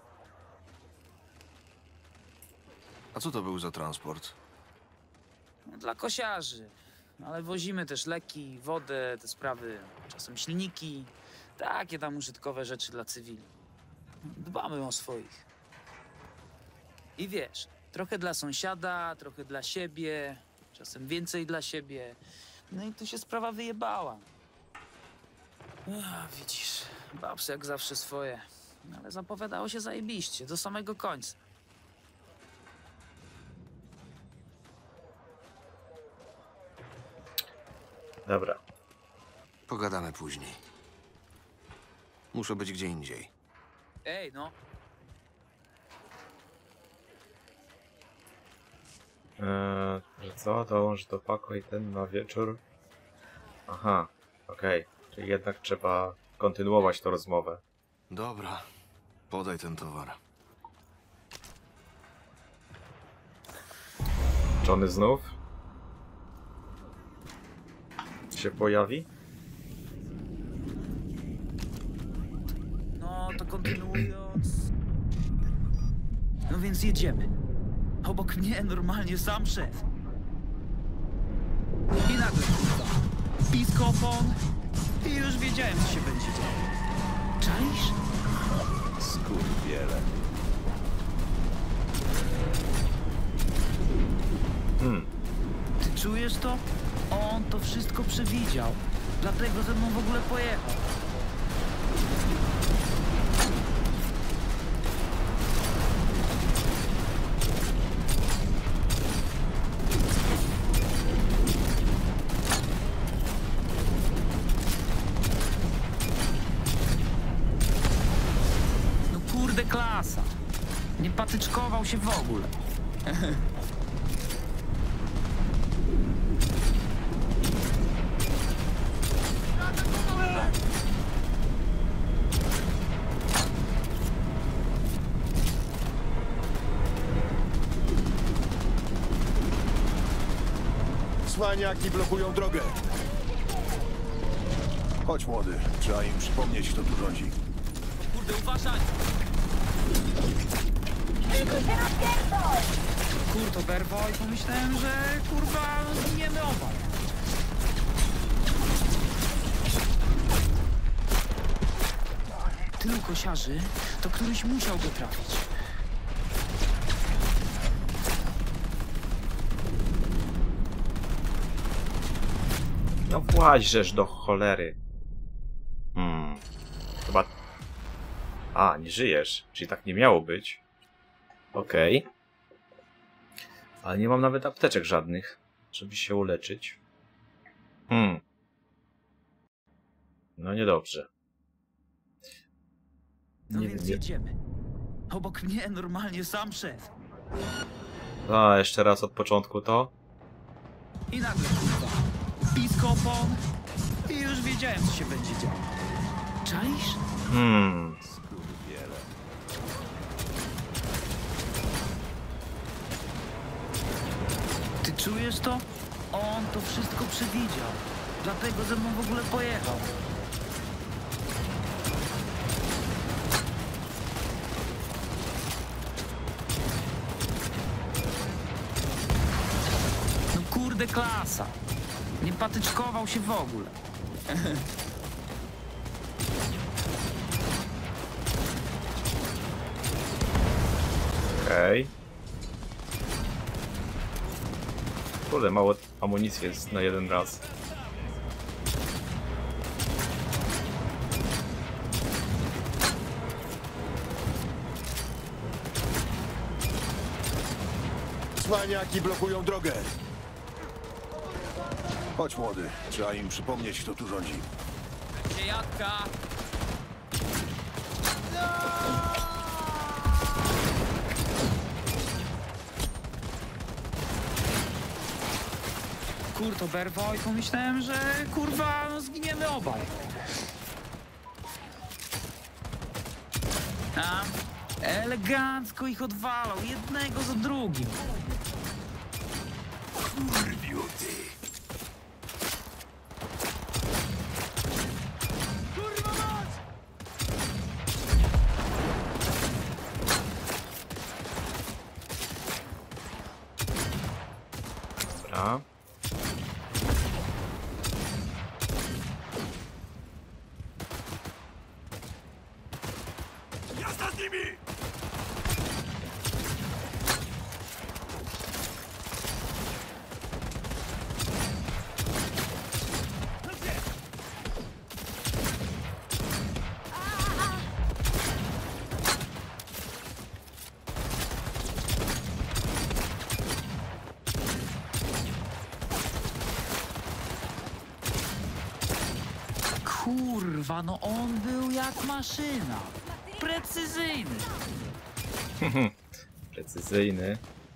A co to był za transport? No, dla kosiarzy. Ale wozimy też leki, wodę, te sprawy, czasem silniki. Takie tam użytkowe rzeczy dla cywili. Dbamy o swoich. I wiesz, trochę dla sąsiada, trochę dla siebie, czasem więcej dla siebie. No i tu się sprawa wyjebała. Widzisz, babs jak zawsze swoje. Ale zapowiadało się zajebiście, do samego końca. Dobra. Pogadamy później. Muszę być gdzie indziej. Ej, no. Że co? Dołącz do Paco i ten na wieczór. Aha, okej. Czyli jednak trzeba kontynuować tę rozmowę. Dobra, podaj ten towar. Johnny znów się pojawi? No to kontynuując. No więc jedziemy. Obok mnie normalnie sam szef. I nagle kurwa. Piskofon, I już wiedziałem, co się będzie działo. Czaisz? Skurwiele. Ty czujesz to? On to wszystko przewidział. Dlatego ze mną w ogóle pojechał. No kurde, klasa. Nie patyczkował się w ogóle. Cwaniaki blokują drogę. Chodź, młody. Trzeba im przypomnieć, kto tu rządzi. Kurde, uważaj! Kurde, berwo i pomyślałem, że kurwa zginiemy obaj. Tylu kosiarzy, to któryś musiał go trafić. No właźżesz do cholery. Chyba... A, nie żyjesz. Czyli tak nie miało być. Okej. Ale nie mam nawet apteczek żadnych, żeby się uleczyć. No niedobrze. No więc jedziemy. Obok mnie normalnie sam szef. A, jeszcze raz od początku to. I nagle kurwa. Pisk opon. I już wiedziałem, co się będzie działo. Czaisz? Skurwiele. Ty czujesz to? On to wszystko przewidział. Dlatego ze mną w ogóle pojechał. No kurde, klasa. Nie patyczkował się w ogóle. Okej. Kurde, mało amunicji jest na jeden raz. Cwaniaki blokują drogę. Chodź, młody. Trzeba im przypomnieć, kto tu rządzi. Dziejadka! Kurde, berwo i pomyślałem, że kurwa zginiemy obaj. A elegancko ich odwalał, jednego za drugim. Kurwiuty. Dobra. Jazda z nimi! Kurwa, no on był jak maszyna. Precyzyjny. Precyzyjny.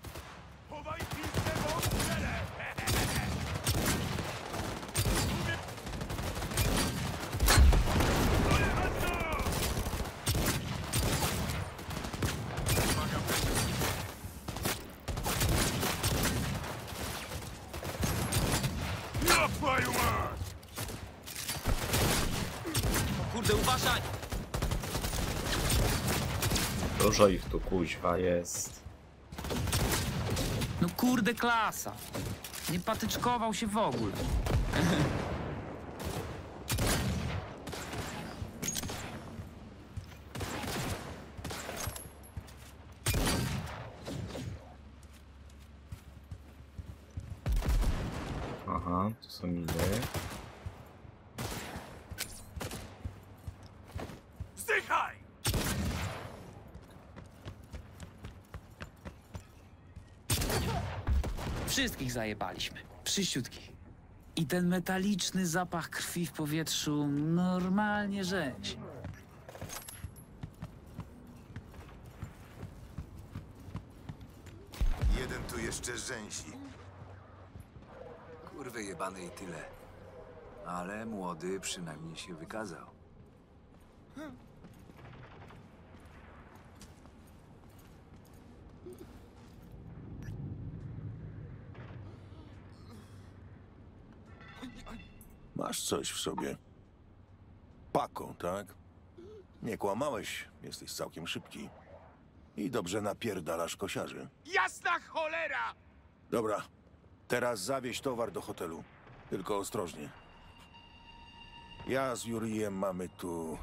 Kurde, uważaj! Dużo ich tu kuźwa jest. No kurde, klasa. Nie patyczkował się w ogóle. Aha, tu są miny. Zdychaj! Wszystkich zajebaliśmy. Przyściutkich. I ten metaliczny zapach krwi w powietrzu normalnie rzęsi. Jeden tu jeszcze rzęsi. Kurwy jebane i tyle. Ale młody przynajmniej się wykazał. Masz coś w sobie. Paką, tak? Nie kłamałeś, jesteś całkiem szybki. I dobrze napierdalasz kosiarzy. Jasna cholera! Dobra, teraz zawieź towar do hotelu. Tylko ostrożnie. Ja z Jurijem mamy tu...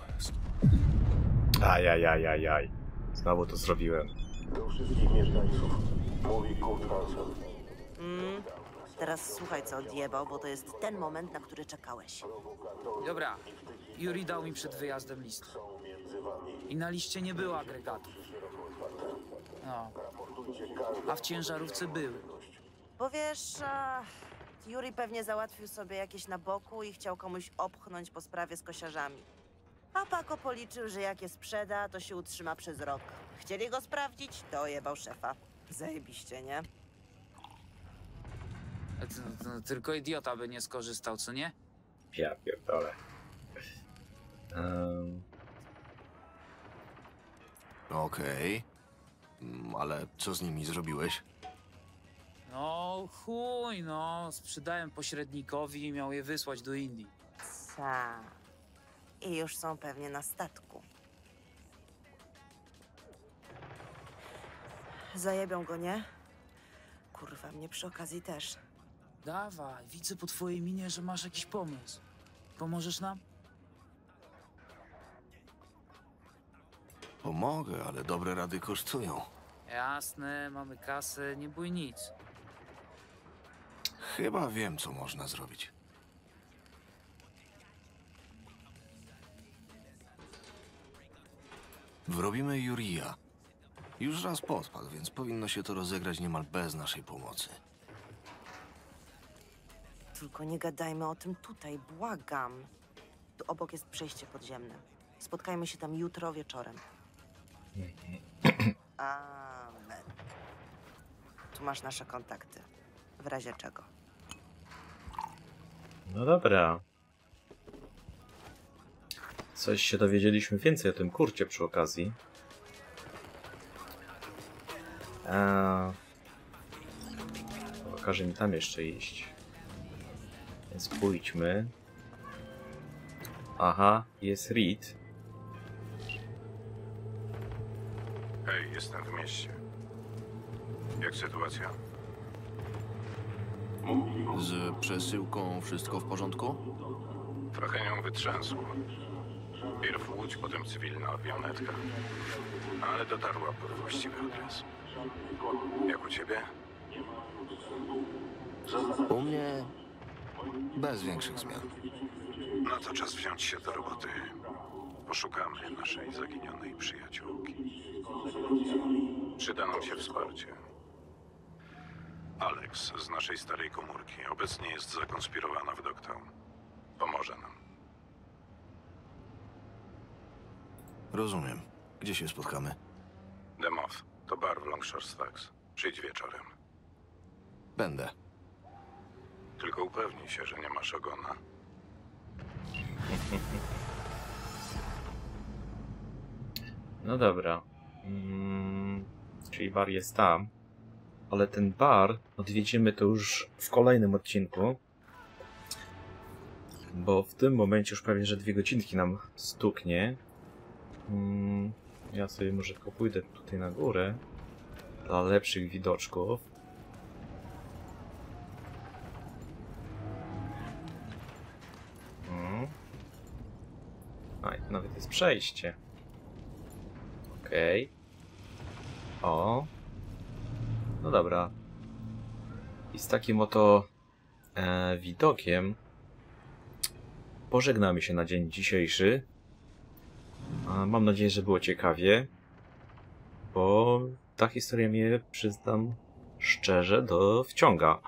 Ajajajajaj. Znowu to zrobiłem. Do wszystkich mieszkańców. Mówi Kurt Hansen. Teraz słuchaj, co odjebał, bo to jest ten moment, na który czekałeś. Dobra, Yuri dał mi przed wyjazdem list. I na liście nie było agregatów. No. A w ciężarówce były. Bo wiesz, Yuri pewnie załatwił sobie jakieś na boku i chciał komuś opchnąć po sprawie z kosiarzami. A Paco policzył, że jak je sprzeda, to się utrzyma przez rok. Chcieli go sprawdzić, to ojebał szefa. Zajebiście, nie? Tylko idiota by nie skorzystał, co nie? Ja pierdolę. Okej. Ale co z nimi zrobiłeś? No chuj, no. Sprzedałem pośrednikowi i miał je wysłać do Indii. Ta. I już są pewnie na statku. Zajebią go, nie? Kurwa, mnie przy okazji też. Dawaj, widzę po twojej minie, że masz jakiś pomysł. Pomożesz nam? Pomogę, ale dobre rady kosztują. Jasne, mamy kasę, nie bój nic. Chyba wiem, co można zrobić. Wrobimy Jurija. Już raz podpadł, więc powinno się to rozegrać niemal bez naszej pomocy. Tylko nie gadajmy o tym tutaj, błagam. Tu obok jest przejście podziemne. Spotkajmy się tam jutro wieczorem. Amen. Tu masz nasze kontakty. W razie czego. No dobra. Coś się dowiedzieliśmy więcej o tym kurcie przy okazji. Każe mi tam jeszcze iść. Więc pójdźmy. Aha, jest Reed. Hej, jestem w mieście. Jak sytuacja? Z przesyłką wszystko w porządku? Trochę nią wytrzęsło. Pierw łódź, potem cywilna awionetka. Ale dotarła pod właściwy adres. Jak u ciebie? U mnie bez większych zmian. No to czas wziąć się do roboty. Poszukamy naszej zaginionej przyjaciółki. Przyda nam się wsparcie. Alex z naszej starej komórki obecnie jest zakonspirowana w Dogtown. Pomoże nam. Rozumiem. Gdzie się spotkamy? The Moth to bar w Longshore Stacks. Przyjdź wieczorem. Będę. Tylko upewnij się, że nie masz ogona. No dobra. Czyli bar jest tam. Ale ten bar odwiedzimy to już w kolejnym odcinku. Bo w tym momencie już prawie że 2 godzinki nam stuknie. Ja sobie może tylko pójdę tutaj na górę. Dla lepszych widoczków. A, i tu nawet jest przejście. Okej. O. No dobra. I z takim oto widokiem pożegnamy się na dzień dzisiejszy. Mam nadzieję, że było ciekawie, bo ta historia mnie, przyznam szczerze, wciąga.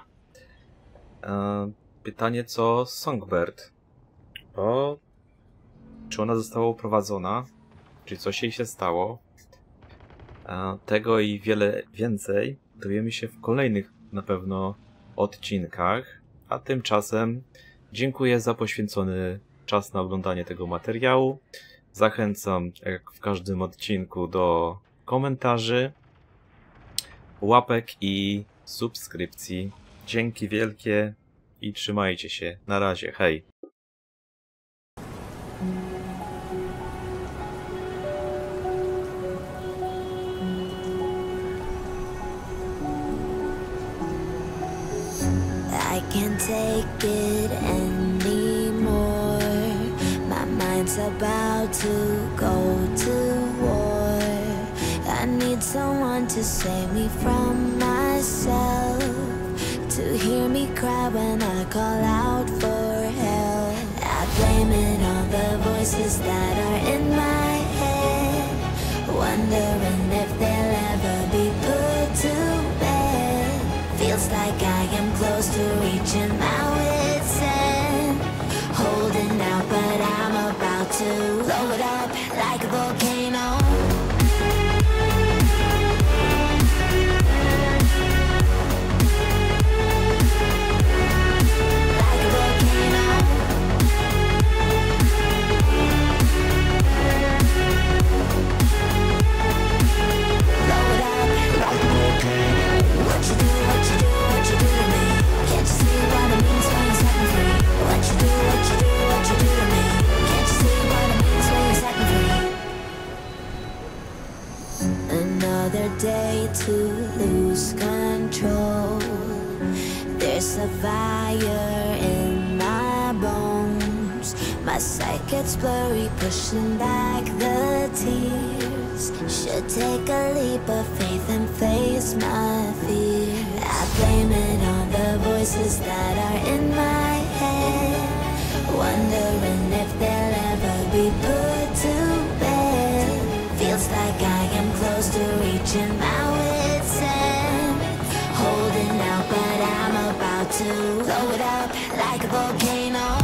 Pytanie, co Songbird? Bo czy ona została uprowadzona? Czy coś jej się stało? Tego i wiele więcej dowiemy się w kolejnych na pewno odcinkach. A tymczasem dziękuję za poświęcony czas na oglądanie tego materiału. Zachęcam, jak w każdym odcinku, do komentarzy, łapek i subskrypcji. Dzięki wielkie i trzymajcie się. Na razie, hej! I can't take it anymore. My mind's about to go to war. I need someone to save me from myself, to hear me cry when I call out for help. I blame it on the voices that are in my head, wondering if they'll ever be put to bed. Feels like I am close to reaching my wit's end, holding out, but I'm about to blow it up like a volcano. Another day to lose control. There's a fire in my bones. My sight gets blurry, pushing back the tears. Should take a leap of faith and face my fear. I blame it on the voices that are in my head, wondering if they'll ever be put to bed. Feels like I am close to reaching my wit's end, holding out, but I'm about to blow it up like a volcano.